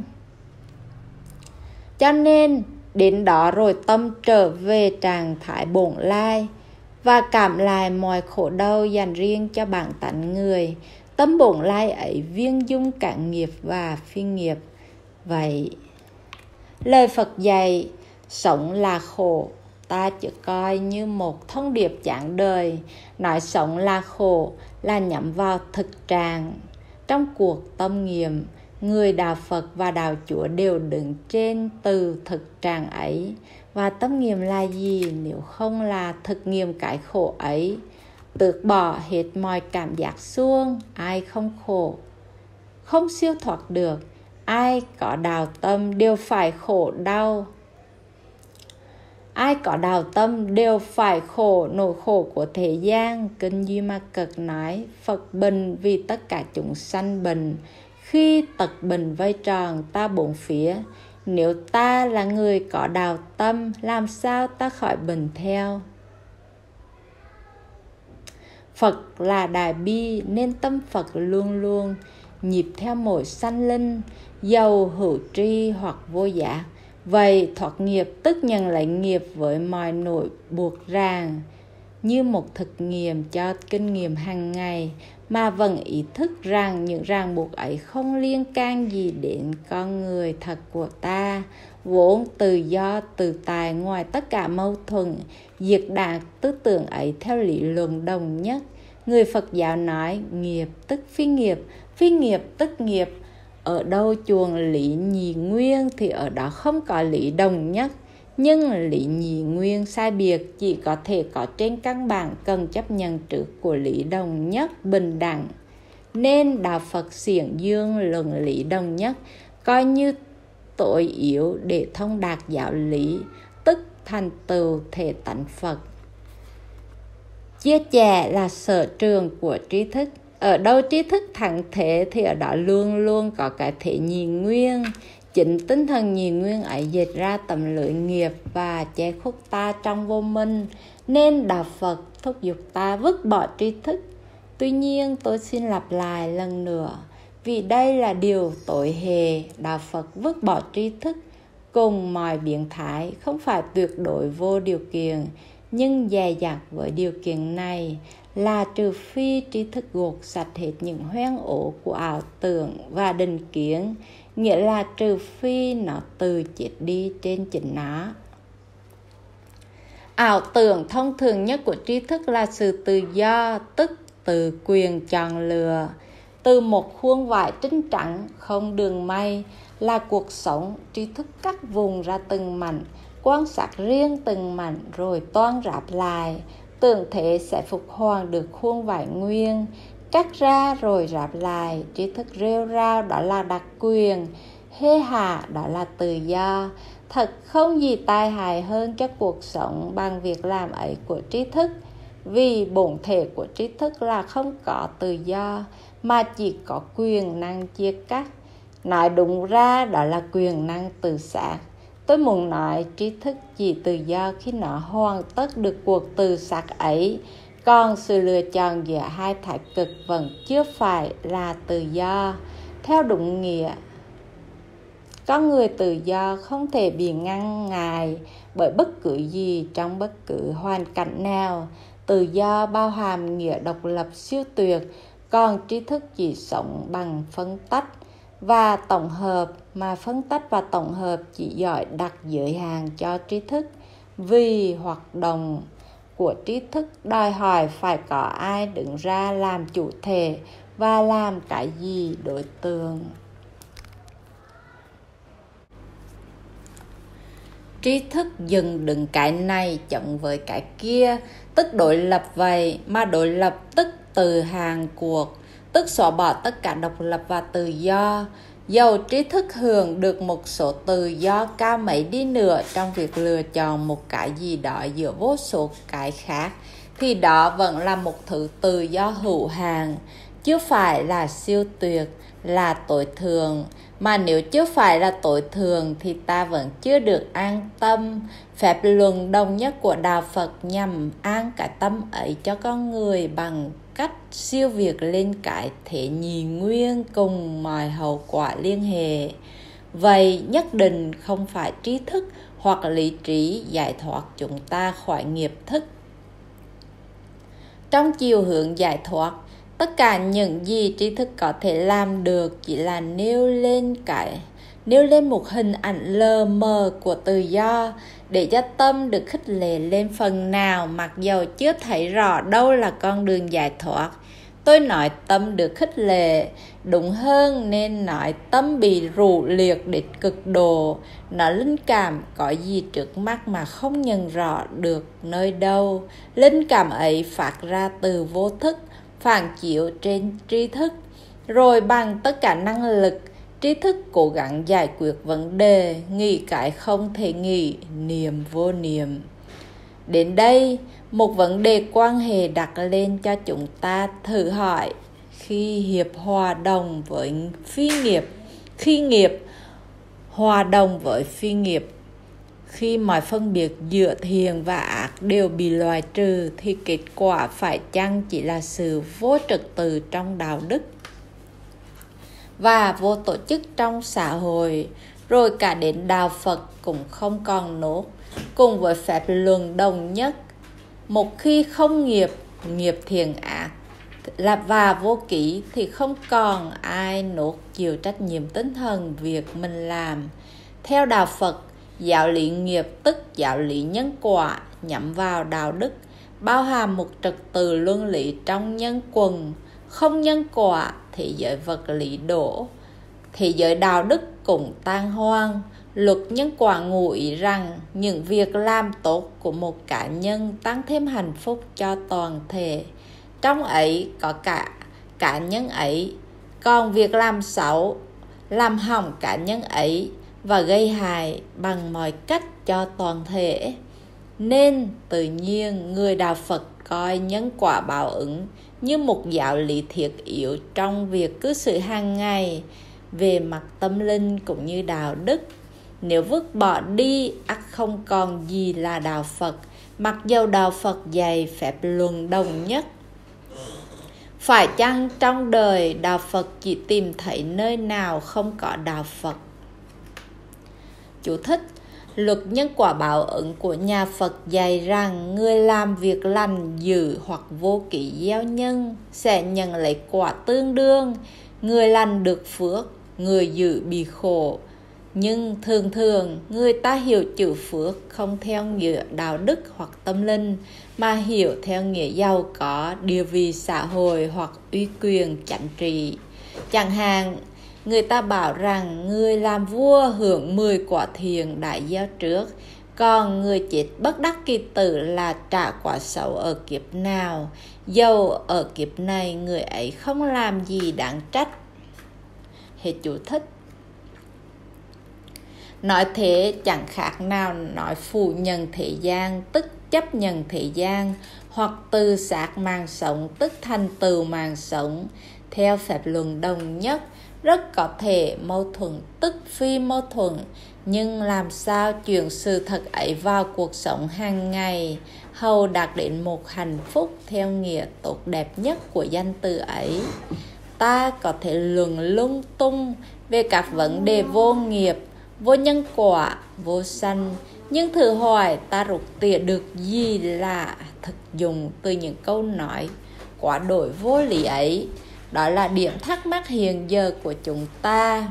Cho nên đến đó rồi tâm trở về trạng thái bổn lai và cảm lại mọi khổ đau dành riêng cho bản tánh người. Tâm bổn lai ấy viên dung cả nghiệp và phi nghiệp. Vậy lời Phật dạy sống là khổ, ta chỉ coi như một thông điệp giảng đời. Nói sống là khổ là nhắm vào thực trạng. Trong cuộc tâm nghiệm, người đạo Phật và đạo Chúa đều đứng trên từ thực trạng ấy. Và tâm nghiệm là gì nếu không là thực nghiệm cái khổ ấy? Tước bỏ hết mọi cảm giác xuông, ai không khổ, không siêu thoát được. Ai có đạo tâm đều phải khổ đau. Ai có đạo tâm đều phải khổ nỗi khổ của thế gian. Kinh Duy Ma Cực nói, Phật bình vì tất cả chúng sanh bình. Khi tật bình vây tròn ta bốn phía, nếu ta là người có đạo tâm, làm sao ta khỏi bình theo? Phật là đại bi, nên tâm Phật luôn luôn nhịp theo mỗi sanh linh, dầu hữu tri hoặc vô giác. Vậy thoát nghiệp tức nhận lấy nghiệp với mọi nỗi buộc ràng, như một thực nghiệm cho kinh nghiệm hàng ngày, mà vẫn ý thức rằng những ràng buộc ấy không liên can gì đến con người thật của ta, vốn tự do tự tại ngoài tất cả mâu thuẫn, diệt đạt tư tưởng ấy theo lý luận đồng nhất. Người Phật giáo nói nghiệp tức phi nghiệp, phi nghiệp tức nghiệp. Ở đâu chuộng lý nhị nguyên thì ở đó không có lý đồng nhất. Nhưng lý nhị nguyên sai biệt chỉ có thể có trên căn bản cần chấp nhận trước của lý đồng nhất bình đẳng. Nên đạo Phật xiển dương luận lý đồng nhất coi như tối yếu để thông đạt giáo lý, tức thành tựu thể tánh Phật. Chia sẻ là sở trường của trí thức. Ở đâu trí thức thẳng thế thì ở đó luôn luôn có cái thể nhị nguyên. Chính tinh thần nhị nguyên ấy dệt ra tầm lưới nghiệp và che khuất ta trong vô minh. Nên đạo Phật thúc giục ta vứt bỏ trí thức. Tuy nhiên tôi xin lặp lại lần nữa, vì đây là điều tội hề. Đạo Phật vứt bỏ trí thức cùng mọi biến thái không phải tuyệt đối vô điều kiện, nhưng dè dặt với điều kiện này là trừ phi trí thức gột sạch hết những hoen ố của ảo tưởng và định kiến, nghĩa là trừ phi nó từ chết đi trên chính nó. Ảo tưởng thông thường nhất của trí thức là sự tự do, tức tự quyền chọn lựa. Từ một khuôn vải trinh trắng không đường may là cuộc sống, trí thức cắt vùng ra từng mảnh, quan sát riêng từng mảnh rồi toan ráp lại. Tưởng thế sẽ phục hoàn được khuôn vải nguyên, cắt ra rồi ráp lại. Trí thức rêu rao đó là đặc quyền, hê hà đó là tự do. Thật không gì tai hại hơn cho cuộc sống bằng việc làm ấy của trí thức. Vì bổn thể của trí thức là không có tự do, mà chỉ có quyền năng chia cắt. Nói đúng ra đó là quyền năng tự sát. Tôi muốn nói trí thức chỉ tự do khi nó hoàn tất được cuộc tự sát ấy. Còn sự lựa chọn giữa hai thái cực vẫn chưa phải là tự do. Theo đúng nghĩa, con người tự do không thể bị ngăn ngại bởi bất cứ gì trong bất cứ hoàn cảnh nào. Tự do bao hàm nghĩa độc lập siêu tuyệt, còn trí thức chỉ sống bằng phân tách và tổng hợp, mà phân tách và tổng hợp chỉ giỏi đặt giới hạn cho trí thức. Vì hoạt động của trí thức đòi hỏi phải có ai đứng ra làm chủ thể và làm cái gì đối tượng. Trí thức dừng đứng cái này chống với cái kia, tức đối lập vậy, mà đối lập tức từ hàng cuộc, tức xóa bỏ tất cả độc lập và tự do. Dầu trí thức hưởng được một số tự do cao mấy đi nữa trong việc lựa chọn một cái gì đó giữa vô số cái khác, thì đó vẫn là một thứ tự do hữu hạn, chứ phải là siêu tuyệt, là tối thượng. Mà nếu chưa phải là tối thượng thì ta vẫn chưa được an tâm. Phép luận đồng nhất của Đạo Phật nhằm an cái tâm ấy cho con người bằng cách siêu việt lên cái thể nhị nguyên cùng mọi hậu quả liên hệ. Vậy nhất định không phải trí thức hoặc lý trí giải thoát chúng ta khỏi nghiệp thức. Trong chiều hướng giải thoát, tất cả những gì trí thức có thể làm được chỉ là nêu lên cái nêu lên một hình ảnh lờ mờ của tự do để cho tâm được khích lệ lên phần nào, mặc dầu chưa thấy rõ đâu là con đường giải thoát. Tôi nói tâm được khích lệ, đúng hơn nên nói tâm bị rủ liệt đến cực độ. Nó linh cảm có gì trước mắt mà không nhận rõ được nơi đâu. Linh cảm ấy phát ra từ vô thức, phản chiếu trên tri thức. Rồi bằng tất cả năng lực, trí thức cố gắng giải quyết vấn đề, nghĩ cái không thể nghĩ, niệm vô niệm. Đến đây, một vấn đề quan hệ đặt lên cho chúng ta thử hỏi: khi hiệp hòa đồng với phi nghiệp, khi nghiệp hòa đồng với phi nghiệp, khi mọi phân biệt giữa thiện và ác đều bị loại trừ thì kết quả phải chăng chỉ là sự vô trật tự trong đạo đức và vô tổ chức trong xã hội, rồi cả đến Đạo Phật cũng không còn nốt, cùng với phép luận đồng nhất. Một khi không nghiệp, nghiệp thiện ác là và vô kỷ thì không còn ai nốt chịu trách nhiệm tinh thần việc mình làm. Theo Đạo Phật, giáo lý nghiệp tức giáo lý nhân quả nhắm vào đạo đức, bao hàm một trật tự luân lý trong nhân quần. Không nhân quả, thế giới vật lý đổ, thế giới đạo đức cũng tan hoang. Luật nhân quả ngụ ý rằng những việc làm tốt của một cá nhân tăng thêm hạnh phúc cho toàn thể, trong ấy có cả cá nhân ấy. Còn việc làm xấu, làm hỏng cá nhân ấy và gây hại bằng mọi cách cho toàn thể. Nên tự nhiên người Đạo Phật coi nhân quả báo ứng như một giáo lý thiết yếu trong việc cư xử hàng ngày về mặt tâm linh cũng như đạo đức. Nếu vứt bỏ đi, ắt không còn gì là Đạo Phật, mặc dầu Đạo Phật dạy phép luận đồng nhất. Phải chăng trong đời Đạo Phật chỉ tìm thấy nơi nào không có Đạo Phật? Chú thích: luật nhân quả báo ứng của nhà Phật dạy rằng người làm việc lành dữ hoặc vô kỷ gieo nhân sẽ nhận lấy quả tương đương. Người lành được phước, người dữ bị khổ. Nhưng thường thường người ta hiểu chữ phước không theo nghĩa đạo đức hoặc tâm linh, mà hiểu theo nghĩa giàu có, địa vị xã hội hoặc uy quyền chánh trị. Chẳng hạn, người ta bảo rằng người làm vua hưởng mười quả thiện đã gieo trước, còn người chết bất đắc kỳ tử là trả quả xấu ở kiếp nào, dầu ở kiếp này người ấy không làm gì đáng trách. Hết chú thích. Nói thế chẳng khác nào nói phủ nhận thế gian tức chấp nhận thế gian, hoặc từ xác mạng sống tức thành tựu mạng sống. Theo phép luận đồng nhất, rất có thể mâu thuẫn tức phi mâu thuẫn, nhưng làm sao chuyển sự thật ấy vào cuộc sống hàng ngày, hầu đạt đến một hạnh phúc theo nghĩa tốt đẹp nhất của danh từ ấy. Ta có thể luận lung tung về các vấn đề vô nghiệp, vô nhân quả, vô sanh, nhưng thử hỏi ta rút tỉa được gì là thực dụng từ những câu nói quá đổi vô lý ấy? Đó là điểm thắc mắc hiện giờ của chúng ta.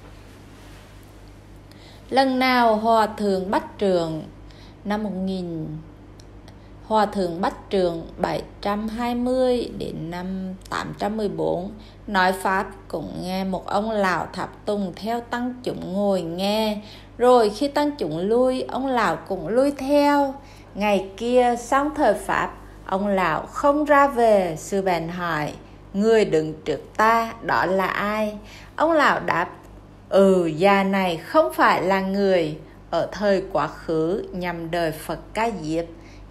Lần nào Hòa Thượng Bách Trượng năm một nghìn Hòa Thượng Bách Trượng bảy trăm hai mươi đến năm tám trăm mười bốn nói pháp, cũng nghe một ông lão tháp tùng theo tăng chúng ngồi nghe. Rồi khi tăng chúng lui, ông lão cũng lui theo. Ngày kia xong thời pháp, ông lão không ra về. Sư bèn hỏi: người đứng trước ta đó là ai? Ông lão đáp: Ừ, già này không phải là người. Ở thời quá khứ nhằm đời Phật Ca Diếp,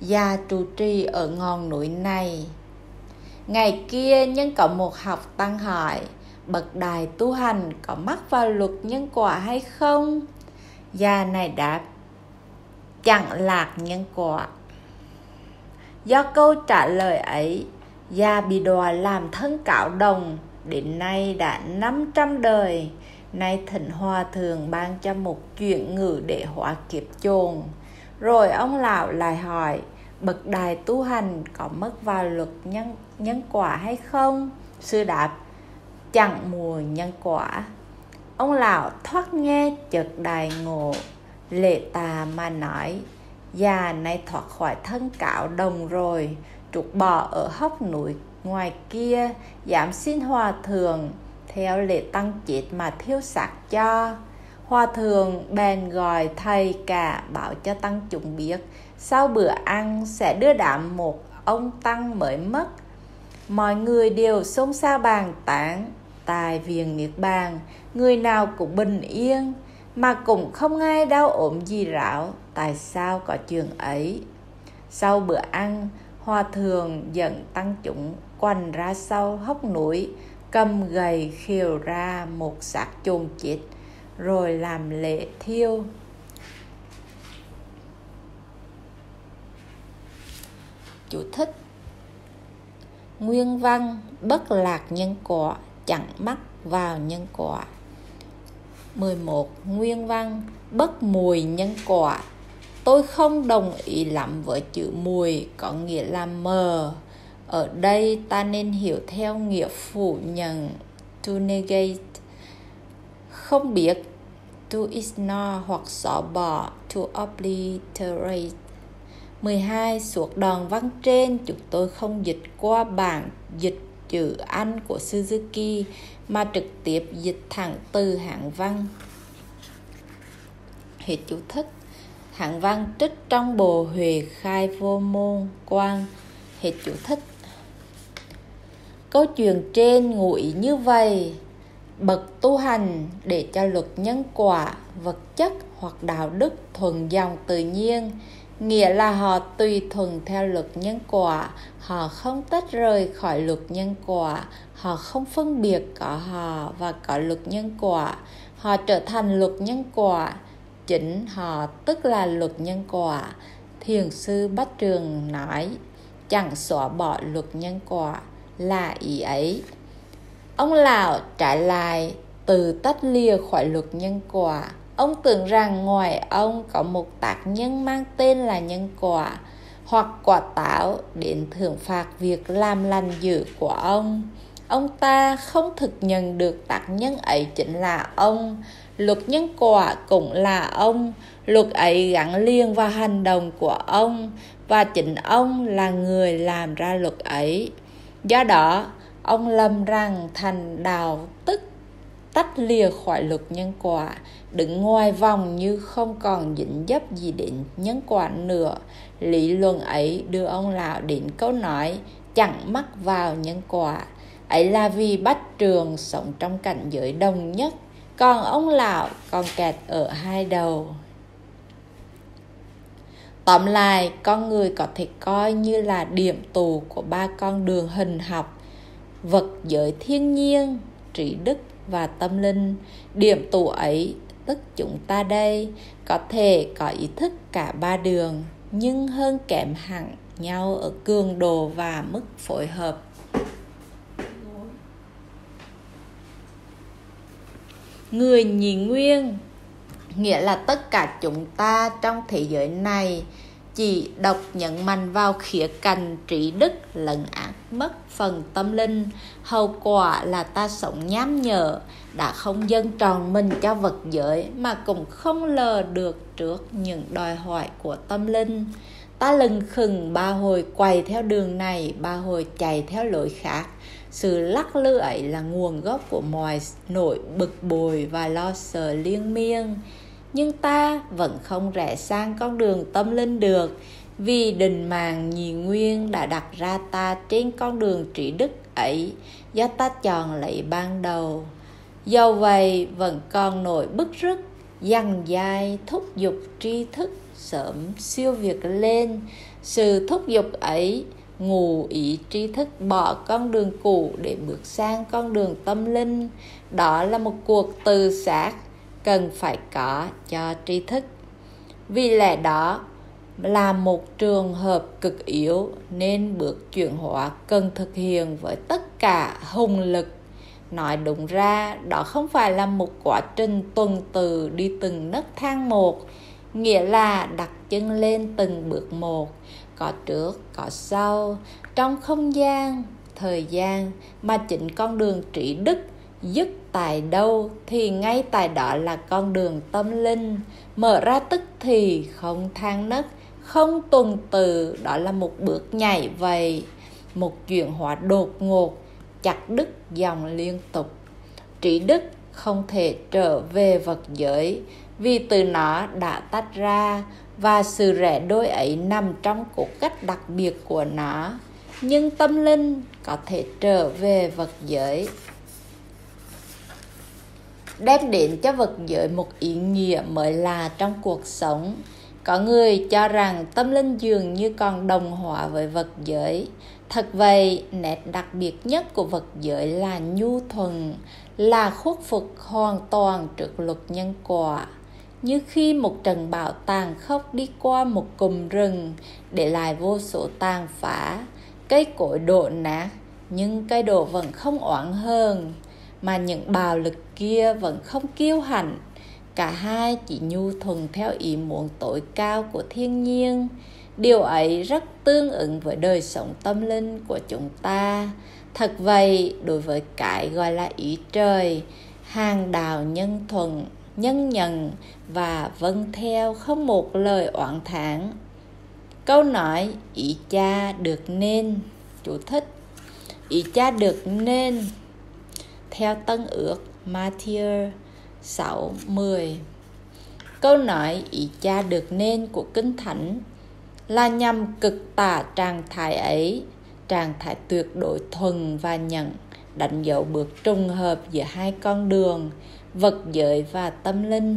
và trụ trì ở ngọn núi này. Ngày kia nhân có một học tăng hỏi: bậc đại tu hành có mắc vào luật nhân quả hay không? Gia này đáp: chẳng lạc nhân quả. Do câu trả lời ấy, Gia bị đọa làm thân cạo đồng, đến nay đã năm trăm đời. Nay Thỉnh Hòa Thượng ban cho một chuyện ngữ để hóa kiếp chồn. Rồi ông lão lại hỏi: bậc đại tu hành có mất vào luật nhân, nhân quả hay không? Sư đáp: chẳng mùa nhân quả. Ông lão thoát nghe chợt đại ngộ, lễ tà mà nói: già nay thoát khỏi thân cạo đồng rồi, trút bỏ ở hốc núi ngoài kia, dám xin Hòa Thượng theo lễ tăng chết mà thiêu xác cho. Hòa Thượng bèn gọi thầy cả bảo cho tăng chúng biết, sau bữa ăn sẽ đưa đạm một ông tăng mới mất. Mọi người đều xôn xao bàn tán. Tại viện Niết Bàn, người nào cũng bình yên, mà cũng không ai đau ốm gì ráo. Tại sao có chuyện ấy? Sau bữa ăn, Hòa Thượng dẫn tăng chúng quanh ra sau hốc núi, cầm gậy khều ra một xác chôn chết, rồi làm lễ thiêu. Chú thích: nguyên văn bất lạc nhân quả, chẳng mắc vào nhân quả. mười một. Nguyên văn bất mùi nhân quả. Tôi không đồng ý lắm với chữ mùi, có nghĩa là mờ. Ở đây ta nên hiểu theo nghĩa phủ nhận, to negate, không biết, to ignore hoặc xóa bỏ, to obliterate. mười hai. Suốt đoạn văn trên, chúng tôi không dịch qua bản dịch chữ Anh của Suzuki, mà trực tiếp dịch thẳng từ Hán văn. Hết chú thích. Hán văn trích trong bộ Huệ Khai Vô Môn Quan. Hết chú thích. Câu chuyện trên ngụ ý như vậy: bậc tu hành để cho luật nhân quả, vật chất hoặc đạo đức thuận dòng tự nhiên, nghĩa là họ tùy thuận theo luật nhân quả, họ không tách rời khỏi luật nhân quả, họ không phân biệt có họ và có luật nhân quả, họ trở thành luật nhân quả, chính họ tức là luật nhân quả. Thiền sư Bách Trường nói chẳng xóa bỏ luật nhân quả là ý ấy. Ông lão trả lại từ tách lìa khỏi luật nhân quả. Ông tưởng rằng ngoài ông có một tác nhân mang tên là nhân quả, hoặc quả táo đến thưởng phạt việc làm lành dữ của ông. Ông ta không thực nhận được tác nhân ấy chính là ông. Luật nhân quả cũng là ông. Luật ấy gắn liền vào hành động của ông, và chính ông là người làm ra luật ấy. Do đó, ông lầm rằng thành đạo tức tách lìa khỏi luật nhân quả, đứng ngoài vòng như không còn dính dấp gì đến nhân quả nữa. Lý luận ấy đưa ông lão đến câu nói chẳng mắc vào nhân quả. Ấy là vì Bách Trường sống trong cảnh giới đồng nhất, còn ông lão còn kẹt ở hai đầu. Tóm lại, con người có thể coi như là điểm tụ của ba con đường hình học: vật giới thiên nhiên, trí đức và tâm linh. Điểm tụ ấy, tức chúng ta đây, có thể có ý thức cả ba đường, nhưng hơn kém hẳn nhau ở cường độ và mức phối hợp. Người nhị nguyên, nghĩa là tất cả chúng ta trong thế giới này chỉ độc nhấn mạnh vào khía cạnh trí đức lấn át mất phần tâm linh. Hậu quả là ta sống nham nhở, đã không dâng tròn mình cho vật giới, mà cũng không lờ được trước những đòi hỏi của tâm linh. Ta lừng khừng ba hồi quay theo đường này, ba hồi chạy theo lối khác. Sự lắc lư ấy là nguồn gốc của mọi nỗi bực bội và lo sợ liên miên. Nhưng ta vẫn không rẽ sang con đường tâm linh được, vì định mạng nhị nguyên đã đặt ra ta trên con đường trí đức ấy, do ta chọn lấy ban đầu. Dẫu vậy vẫn còn nỗi bức rứt, dằn dai thúc giục tri thức sớm siêu việt lên. Sự thúc giục ấy ngụ ý tri thức bỏ con đường cũ để bước sang con đường tâm linh. Đó là một cuộc tự sát cần phải có cho tri thức. Vì lẽ đó là một trường hợp cực yếu nên bước chuyển hóa cần thực hiện với tất cả hùng lực. Nói đúng ra, đó không phải là một quá trình tuần tự đi từng nấc thang một, nghĩa là đặt chân lên từng bước một, có trước, có sau, trong không gian, thời gian, mà chính con đường trí đức dứt tại đâu thì ngay tại đó là con đường tâm linh, mở ra tức thì, không than nấc, không tuần tự, đó là một bước nhảy vậy, một chuyển hóa đột ngột, chặt đứt dòng liên tục. Trí đức không thể trở về vật giới vì từ nó đã tách ra, và sự rẽ đôi ấy nằm trong cốt cách đặc biệt của nó. Nhưng tâm linh có thể trở về vật giới, đem đến cho vật giới một ý nghĩa mới lạ trong cuộc sống. Có người cho rằng tâm linh dường như còn đồng hóa với vật giới. Thật vậy, nét đặc biệt nhất của vật giới là nhu thuận, là khuất phục hoàn toàn trước luật nhân quả. Như khi một trận bão tàn khốc đi qua một cụm rừng, để lại vô số tàn phá, cây cối đổ nát, nhưng cây đổ vẫn không oán hờn, mà những bạo lực kia vẫn không kiêu hãnh. Cả hai chỉ nhu thuận theo ý muốn tối cao của thiên nhiên. Điều ấy rất tương ứng với đời sống tâm linh của chúng ta. Thật vậy, đối với cái gọi là ý trời, hàng đạo nhân thuận, nhân nhận và vâng theo không một lời oán thán. Câu nói ý cha được nên, chú thích, ý cha được nên theo Tân Ước Matthew sáu mười. Câu nói ý cha được nên của Kinh Thánh là nhằm cực tả trạng thái ấy, trạng thái tuyệt đối thuần và nhận, đánh dấu bước trùng hợp giữa hai con đường, vật giới và tâm linh.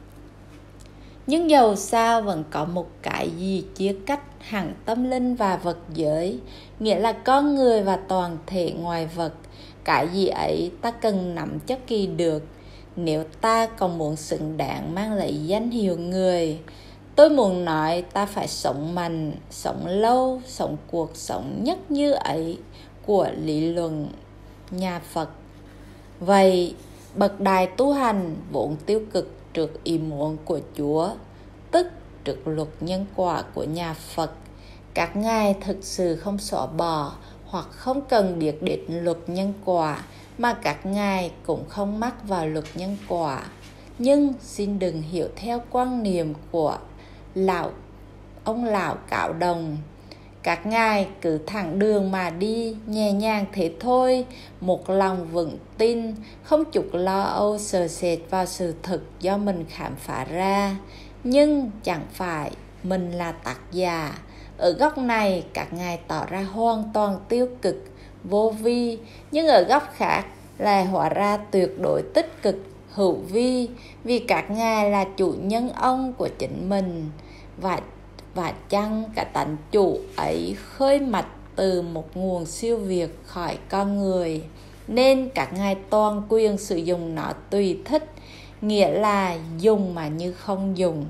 Nhưng dầu sao vẫn có một cái gì chia cách hẳn tâm linh và vật giới, nghĩa là con người và toàn thể ngoài vật. Cái gì ấy ta cần nắm cho kỳ được, nếu ta còn muốn xứng đáng mang lấy danh hiệu người. Tôi muốn nói ta phải sống mạnh, sống lâu, sống cuộc sống nhất như ấy của lý luận nhà Phật. Vậy, bậc đại tu hành vốn tiêu cực trước ý muốn của Chúa, tức trước luật nhân quả của nhà Phật. Các ngài thực sự không xóa bỏ hoặc không cần biết đến luật nhân quả, mà các ngài cũng không mắc vào luật nhân quả. Nhưng xin đừng hiểu theo quan niệm của lão ông lão Cạo Đồng. Các ngài cứ thẳng đường mà đi, nhẹ nhàng thế thôi, một lòng vững tin, không chút lo âu sợ sệt vào sự thực do mình khám phá ra. Nhưng chẳng phải mình là tác giả. Ở góc này, các ngài tỏ ra hoàn toàn tiêu cực, vô vi, nhưng ở góc khác lại hóa ra tuyệt đối tích cực, hữu vi, vì các ngài là chủ nhân ông của chính mình. Và, và chăng cả tánh chủ ấy khơi mạch từ một nguồn siêu việt khỏi con người, nên các ngài toàn quyền sử dụng nó tùy thích, nghĩa là dùng mà như không dùng.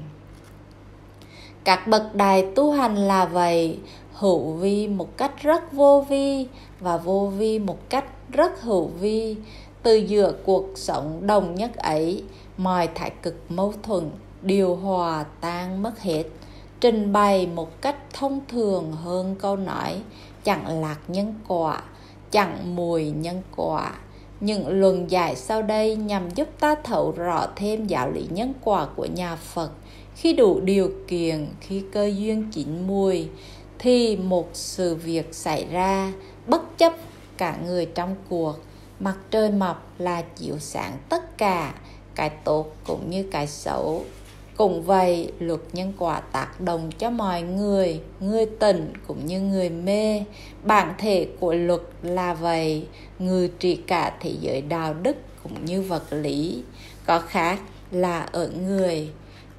Các bậc đại tu hành là vậy, hữu vi một cách rất vô vi và vô vi một cách rất hữu vi. Từ giữa cuộc sống đồng nhất ấy, mọi thái cực mâu thuẫn điều hòa tan mất hết. Trình bày một cách thông thường hơn câu nói chẳng lạc nhân quả, chẳng mùi nhân quả. Những luận giải sau đây nhằm giúp ta thấu rõ thêm giáo lý nhân quả của nhà Phật. Khi đủ điều kiện, khi cơ duyên chín mùi, thì một sự việc xảy ra, bất chấp cả người trong cuộc. Mặt trời mọc là chiếu sáng tất cả, cái tốt cũng như cái xấu. Cũng vậy, luật nhân quả tác động cho mọi người, người tỉnh cũng như người mê. Bản thể của luật là vậy, người trị cả thế giới đạo đức cũng như vật lý. Có khác là ở người.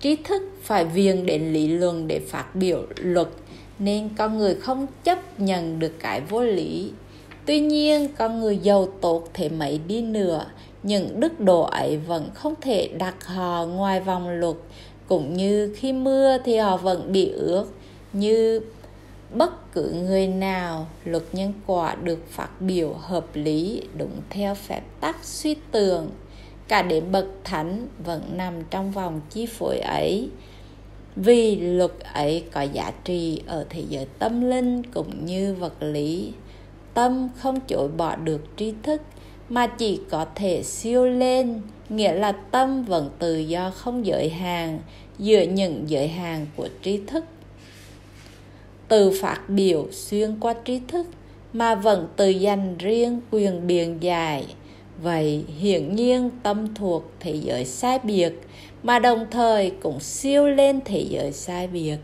Trí thức phải viện đến lý luận để phát biểu luật, nên con người không chấp nhận được cái vô lý. Tuy nhiên, con người giàu tốt thế mấy đi nữa, những đức độ ấy vẫn không thể đặt họ ngoài vòng luật, cũng như khi mưa thì họ vẫn bị ướt. Như bất cứ người nào, luật nhân quả được phát biểu hợp lý đúng theo phép tắc suy tưởng. Cả đến bậc thánh vẫn nằm trong vòng chi phối ấy. Vì luật ấy có giá trị ở thế giới tâm linh cũng như vật lý. Tâm không chối bỏ được tri thức, mà chỉ có thể siêu lên, nghĩa là tâm vẫn tự do không giới hạn giữa những giới hạn của tri thức. Tự phát biểu xuyên qua tri thức mà vẫn tự dành riêng quyền biện giải. Vậy hiển nhiên tâm thuộc thế giới sai biệt, mà đồng thời cũng siêu lên thế giới sai biệt.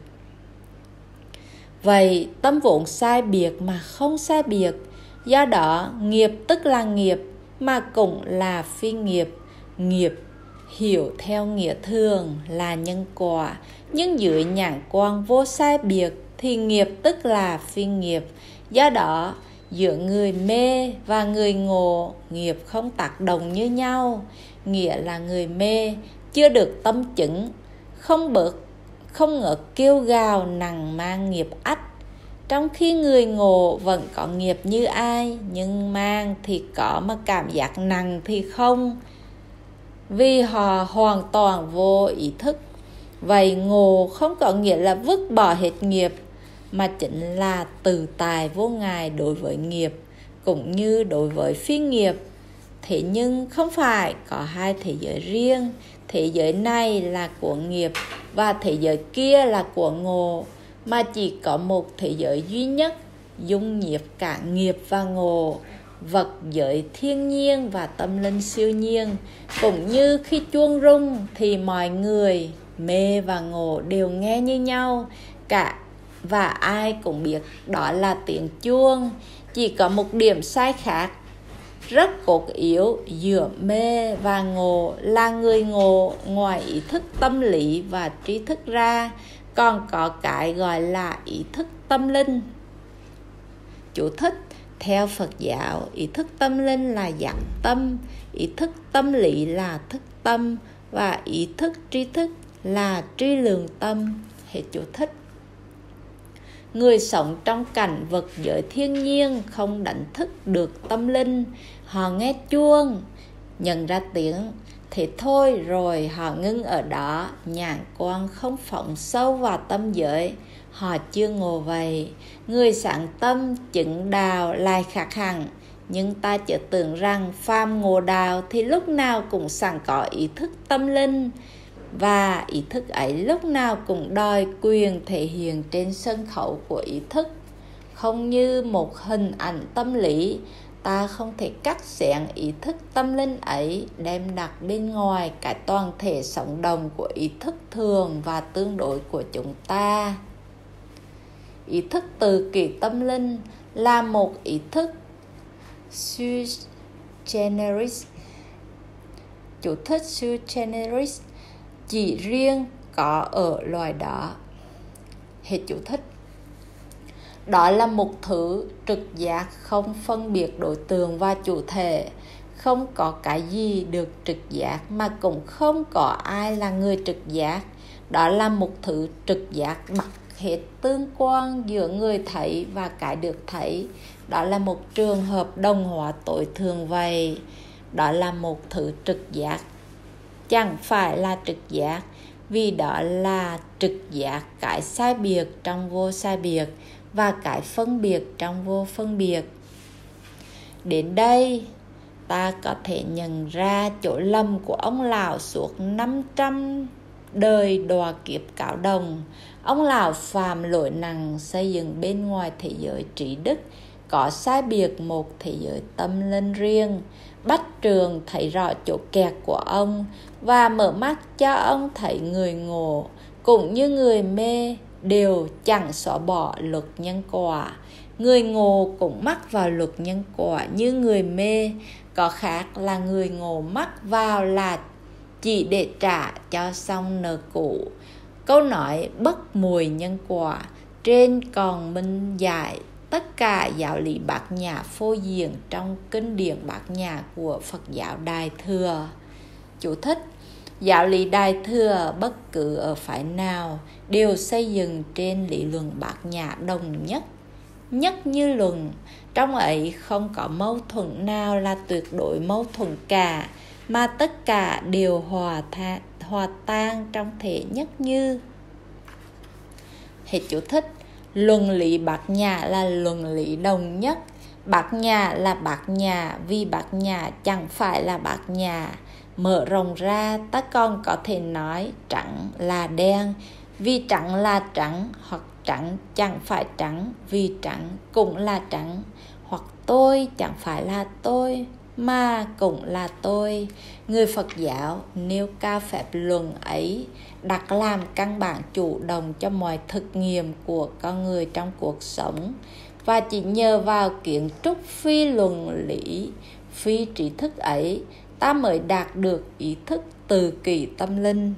Vậy tâm vốn sai biệt mà không sai biệt, do đó nghiệp tức là nghiệp mà cũng là phi nghiệp. Nghiệp hiểu theo nghĩa thường là nhân quả, nhưng dưới nhãn quan vô sai biệt thì nghiệp tức là phi nghiệp. Do đó giữa người mê và người ngộ, nghiệp không tác động như nhau. Nghĩa là người mê chưa được tâm chứng, không bớt không ngớt kêu gào nặng mang nghiệp ách, trong khi người ngộ vẫn có nghiệp như ai, nhưng mang thì có mà cảm giác nặng thì không, vì họ hoàn toàn vô ý thức. Vậy ngộ không có nghĩa là vứt bỏ hết nghiệp, mà chính là tự tại vô ngại đối với nghiệp cũng như đối với phi nghiệp. Thế nhưng không phải có hai thế giới riêng, thế giới này là của nghiệp và thế giới kia là của ngộ, mà chỉ có một thế giới duy nhất dung nhiếp cả nghiệp và ngộ, vật giới thiên nhiên và tâm linh siêu nhiên. Cũng như khi chuông rung thì mọi người mê và ngộ đều nghe như nhau cả, và ai cũng biết đó là tiếng chuông. Chỉ có một điểm sai khác rất cốt yếu giữa mê và ngộ là người ngộ ngoài ý thức tâm lý và trí thức ra còn có cái gọi là ý thức tâm linh. Chú thích: theo Phật giáo, ý thức tâm linh là giác tâm, ý thức tâm lý là thức tâm, và ý thức trí thức là tri lượng tâm. Hết chú thích. Người sống trong cảnh vật giới thiên nhiên không đánh thức được tâm linh. Họ nghe chuông, nhận ra tiếng, thế thôi rồi họ ngưng ở đó, nhãn quan không phóng sâu vào tâm giới. Họ chưa ngộ vậy. Người sáng tâm chứng đạo lại khác hẳn. Nhưng ta chớ tưởng rằng phàm ngộ đạo thì lúc nào cũng sẵn có ý thức tâm linh, và ý thức ấy lúc nào cũng đòi quyền thể hiện trên sân khấu của ý thức. Không như một hình ảnh tâm lý, ta không thể cắt xén ý thức tâm linh ấy đem đặt bên ngoài cái toàn thể sống động của ý thức thường và tương đối của chúng ta. Ý thức từ kỳ tâm linh là một ý thức sui generis. Chủ thích sui generis, chỉ riêng có ở loài đó. Hết chú thích. Đó là một thứ trực giác không phân biệt đối tượng và chủ thể. Không có cái gì được trực giác, mà cũng không có ai là người trực giác. Đó là một thứ trực giác bắt hết tương quan giữa người thấy và cái được thấy. Đó là một trường hợp đồng hóa tối thường vậy. Đó là một thứ trực giác, chẳng phải là trực giác, vì đó là trực giác cái sai biệt trong vô sai biệt và cái phân biệt trong vô phân biệt. Đến đây ta có thể nhận ra chỗ lầm của ông lão suốt năm trăm đời đọa kiếp cáo đồng. Ông lão phạm lỗi nặng xây dựng bên ngoài thế giới trí đức có sai biệt một thế giới tâm linh riêng. Bách Trường thấy rõ chỗ kẹt của ông và mở mắt cho ông thấy người ngộ cũng như người mê đều chẳng xóa bỏ luật nhân quả. Người ngộ cũng mắc vào luật nhân quả như người mê, có khác là người ngộ mắc vào là chỉ để trả cho xong nợ cũ. Câu nói bất mùi nhân quả trên còn minh giải tất cả giáo lý Bát Nhã phô diễn trong kinh điển Bát Nhã của Phật giáo Đại Thừa. Chú thích: giáo lý Đại Thừa bất cứ ở phái nào đều xây dựng trên lý luận Bát Nhã đồng nhất, nhất như luận. Trong ấy không có mâu thuẫn nào là tuyệt đối mâu thuẫn cả, mà tất cả đều hòa, tha, hòa tan trong thể nhất như. Hết chú thích. Luận lý Bát Nhã là luận lý đồng nhất. Bát Nhã là Bát Nhã vì Bát Nhã chẳng phải là Bát Nhã. Mở rộng ra, ta còn có thể nói trắng là đen vì trắng là trắng, hoặc trắng chẳng phải trắng vì trắng cũng là trắng, hoặc tôi chẳng phải là tôi mà cũng là tôi. Người Phật giáo nêu cao phép luận ấy đặt làm căn bản chủ động cho mọi thực nghiệm của con người trong cuộc sống, và chỉ nhờ vào kiến trúc phi luận lý, phi trí thức ấy, ta mới đạt được ý thức từ kỳ tâm linh.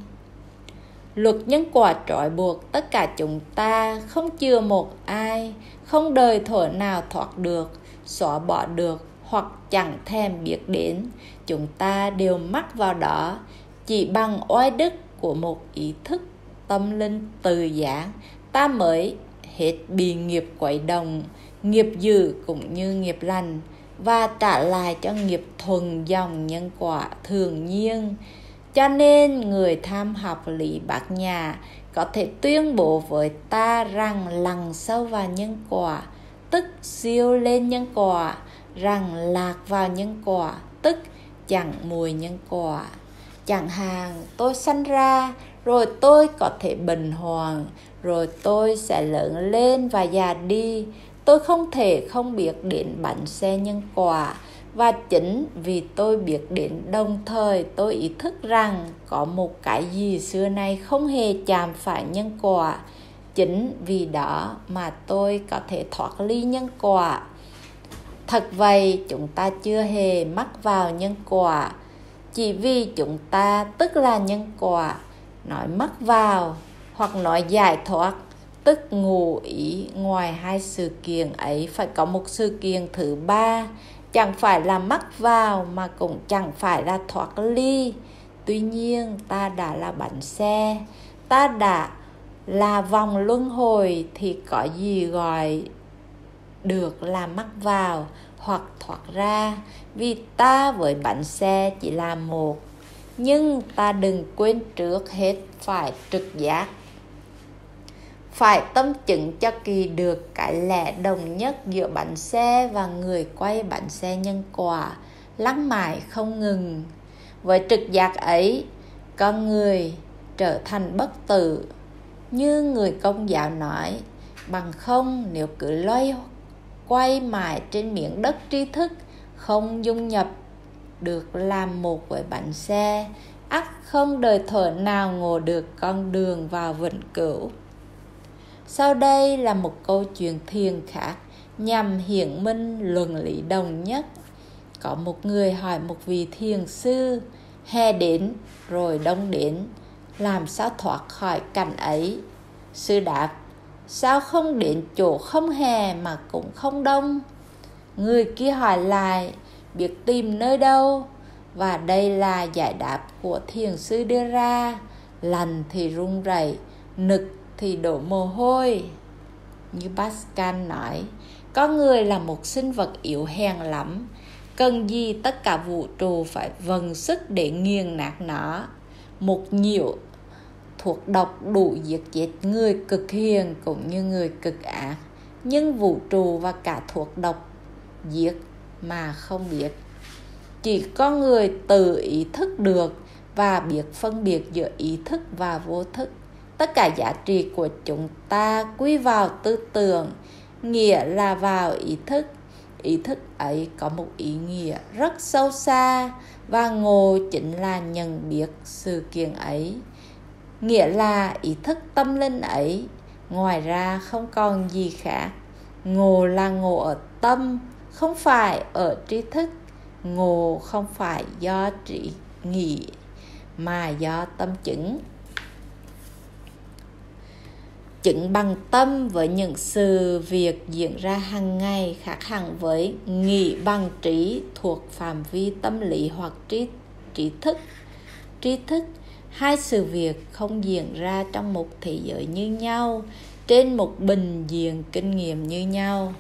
Luật nhân quả trói buộc tất cả chúng ta, không chừa một ai, không đời thuở nào thoát được, xóa bỏ được, hoặc chẳng thèm biết đến. Chúng ta đều mắc vào đó, chỉ bằng oai đức của một ý thức tâm linh từ giảng, ta mới hết bị nghiệp quấy động, nghiệp dữ cũng như nghiệp lành, và trả lại cho nghiệp thuần dòng nhân quả thường nhiên. Cho nên người tham học lý Bát Nhã có thể tuyên bố với ta rằng lặn sâu vào nhân quả, tức siêu lên nhân quả, rằng lạc vào nhân quả, tức chẳng mùi nhân quả. Chẳng hạn tôi sanh ra, rồi tôi có thể bệnh hoạn, rồi tôi sẽ lớn lên và già đi. Tôi không thể không biết đến bánh xe nhân quả, và chính vì tôi biết đến đồng thời tôi ý thức rằng có một cái gì xưa nay không hề chạm phải nhân quả. Chính vì đó mà tôi có thể thoát ly nhân quả. Thật vậy, chúng ta chưa hề mắc vào nhân quả, chỉ vì chúng ta tức là nhân quả. Nói mắc vào hoặc nói giải thoát tức ngụ ý ngoài hai sự kiện ấy phải có một sự kiện thứ ba, chẳng phải là mắc vào mà cũng chẳng phải là thoát ly. Tuy nhiên ta đã là bánh xe, ta đã là vòng luân hồi, thì có gì gọi được là mắc vào hoặc thoát ra, vì ta với bánh xe chỉ là một. Nhưng ta đừng quên trước hết phải trực giác, phải tâm chứng cho kỳ được cái lẽ đồng nhất giữa bánh xe và người quay bánh xe nhân quả, lắng mãi không ngừng. Với trực giác ấy, con người trở thành bất tử. Như người Công giáo nói, bằng không nếu cứ loay quay mãi trên miếng đất tri thức, không dung nhập được làm một với bánh xe, ắt không đời thở nào ngộ được con đường vào vĩnh cửu. Sau đây là một câu chuyện thiền khác nhằm hiển minh luận lý đồng nhất. Có một người hỏi một vị thiền sư: hè đến rồi đông đến, làm sao thoát khỏi cảnh ấy? Sư đáp: sao không đến chỗ không hè mà cũng không đông? Người kia hỏi lại: biết tìm nơi đâu? Và đây là giải đáp của thiền sư đưa ra: lành thì run rẩy, nực thì đổ mồ hôi. Như Pascal nói, con người là một sinh vật yếu hèn lắm, cần gì tất cả vũ trụ phải vần sức để nghiền nát nó. Một nhiễu thuộc độc đủ giết chết người cực hiền cũng như người cực ác, nhưng vũ trụ và cả thuộc độc giết mà không biết. Chỉ có người tự ý thức được và biết phân biệt giữa ý thức và vô thức. Tất cả giá trị của chúng ta quy vào tư tưởng, nghĩa là vào ý thức. Ý thức ấy có một ý nghĩa rất sâu xa, và ngộ chính là nhận biết sự kiện ấy, nghĩa là ý thức tâm linh ấy. Ngoài ra không còn gì khác. Ngộ là ngộ ở tâm, không phải ở tri thức. Ngộ không phải do trí nghĩ, mà do tâm chứng. Chứng bằng tâm với những sự việc diễn ra hàng ngày khác hẳn với nghĩ bằng trí thuộc phạm vi tâm lý hoặc trí, trí thức. Trí thức, hai sự việc không diễn ra trong một thế giới như nhau, trên một bình diện kinh nghiệm như nhau.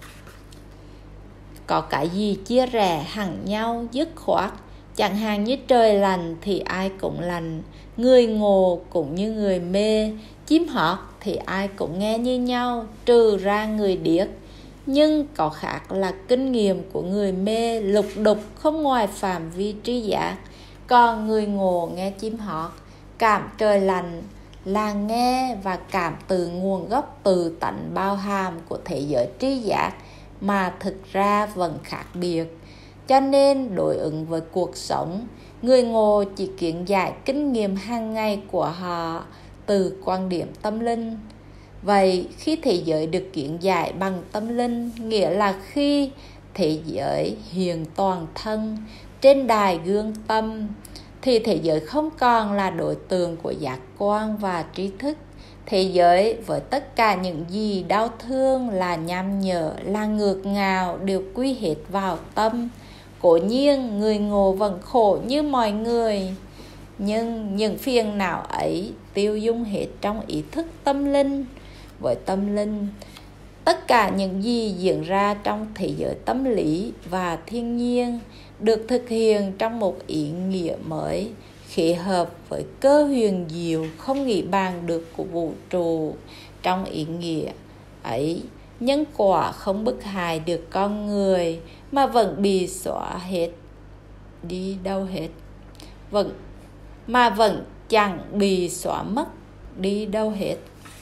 Có cái gì chia rẽ hẳn nhau dứt khoát, chẳng hạn như trời lành thì ai cũng lành, người ngộ cũng như người mê, chim hót thì ai cũng nghe như nhau, trừ ra người điếc. Nhưng có khác là kinh nghiệm của người mê lục đục không ngoài phạm vi trí giác, còn người ngộ nghe chim hót, cảm trời lành là nghe và cảm từ nguồn gốc từ tánh bao hàm của thế giới trí giác mà thực ra vẫn khác biệt. Cho nên đối ứng với cuộc sống, người ngộ chỉ kiến giải kinh nghiệm hàng ngày của họ từ quan điểm tâm linh. Vậy khi thế giới được kiến giải bằng tâm linh, nghĩa là khi thế giới hiện toàn thân trên đài gương tâm, thì thế giới không còn là đối tượng của giác quan và trí thức. Thế giới với tất cả những gì đau thương, là nham nhở, là ngược ngào đều quy hết vào tâm. Cố nhiên người ngộ vẫn khổ như mọi người, nhưng những phiền não ấy tiêu dung hết trong ý thức tâm linh. Với tâm linh, tất cả những gì diễn ra trong thế giới tâm lý và thiên nhiên được thực hiện trong một ý nghĩa mới, khế hợp với cơ huyền diệu không nghĩ bàn được của vũ trụ. Trong ý nghĩa ấy, nhân quả không bức hại được con người mà vẫn bị xóa hết đi đâu hết, vẫn mà vẫn chẳng bị xóa mất đi đâu hết.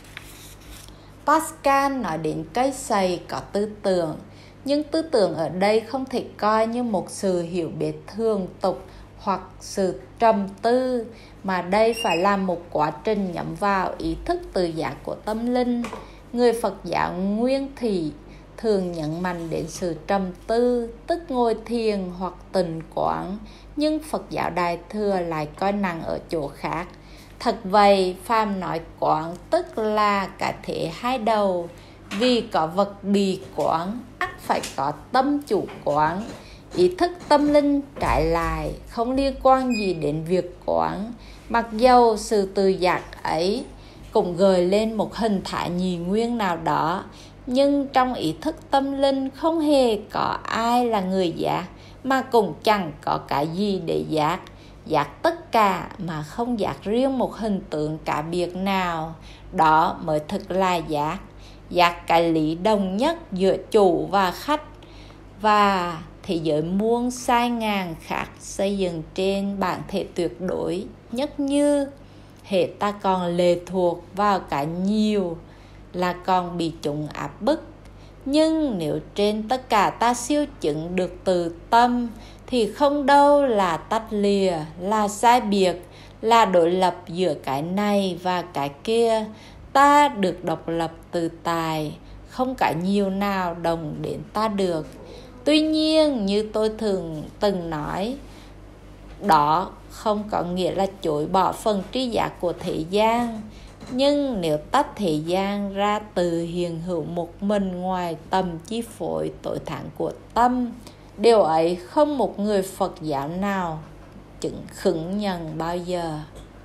Pascal nói đến cây sầy có tư tưởng, nhưng tư tưởng ở đây không thể coi như một sự hiểu biết thường tục hoặc sự trầm tư, mà đây phải là một quá trình nhắm vào ý thức tự giác của tâm linh. Người Phật giáo Nguyên Thủy thường nhấn mạnh đến sự trầm tư, tức ngồi thiền hoặc tịnh quán, nhưng Phật giáo Đại Thừa lại coi nặng ở chỗ khác. Thật vậy, phàm nói quán tức là cả thể hai đầu, vì có vật bị quán, ắt phải có tâm chủ quán. Ý thức tâm linh trái lại không liên quan gì đến việc quán, mặc dầu sự tự giác ấy cũng gợi lên một hình thái nhị nguyên nào đó. Nhưng trong ý thức tâm linh không hề có ai là người giác, mà cũng chẳng có cái gì để giác. Giác tất cả mà không giác riêng một hình tượng cá biệt nào, đó mới thực là giác. Giác cái lý đồng nhất giữa chủ và khách, và thế giới muôn sai ngàn khác xây dựng trên bản thể tuyệt đối nhất như. Hệ ta còn lệ thuộc vào cái nhiều là còn bị chúng áp bức. Nhưng nếu trên tất cả ta siêu chứng được từ tâm, thì không đâu là tách lìa, là sai biệt, là đối lập giữa cái này và cái kia. Ta được độc lập từ tài, không cả nhiều nào đồng đến ta được. Tuy nhiên, như tôi thường từng nói, đó không có nghĩa là chối bỏ phần tri giác của thế gian. Nhưng nếu tách thế gian ra từ hiện hữu một mình ngoài tầm chi phối tối thắng của tâm, điều ấy không một người Phật giáo nào chứng khứng nhận bao giờ.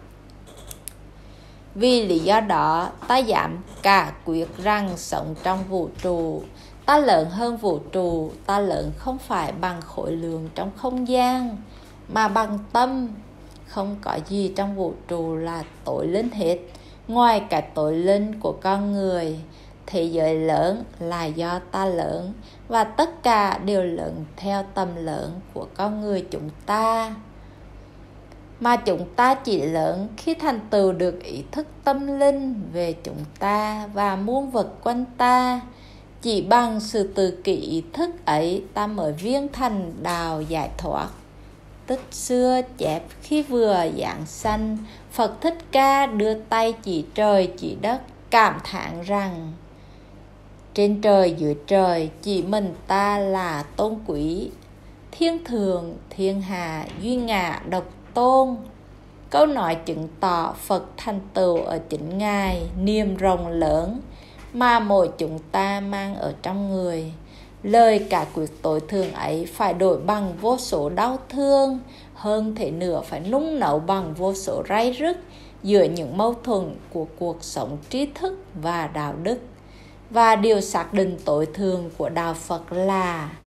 Vì lý do đó, ta dám cả quyết rằng sống trong vũ trụ, ta lớn hơn vũ trụ. Ta lớn không phải bằng khối lượng trong không gian, mà bằng tâm. Không có gì trong vũ trụ là tối lên hết, ngoài cái tối lên của con người. Thế giới lớn là do ta lớn, và tất cả đều lớn theo tầm lớn của con người chúng ta. Mà chúng ta chỉ lớn khi thành tựu được ý thức tâm linh về chúng ta và muôn vật quanh ta. Chỉ bằng sự tự kỷ ý thức ấy, ta mới viên thành đạo giải thoát. Tích xưa chép khi vừa giảng sanh, Phật Thích Ca đưa tay chỉ trời chỉ đất, cảm thán rằng trên trời dưới trời chỉ mình ta là tôn quý, thiên thượng thiên hạ duy ngã độc tôn. Câu nói chứng tỏ Phật thành tựu ở chính Ngài, niềm rộng lớn mà mỗi chúng ta mang ở trong người. Lời cả quyết tối thượng ấy phải đổi bằng vô số đau thương, hơn thế nữa phải nung nấu bằng vô số ray rứt giữa những mâu thuẫn của cuộc sống trí thức và đạo đức. Và điều xác định tối thượng của đạo Phật là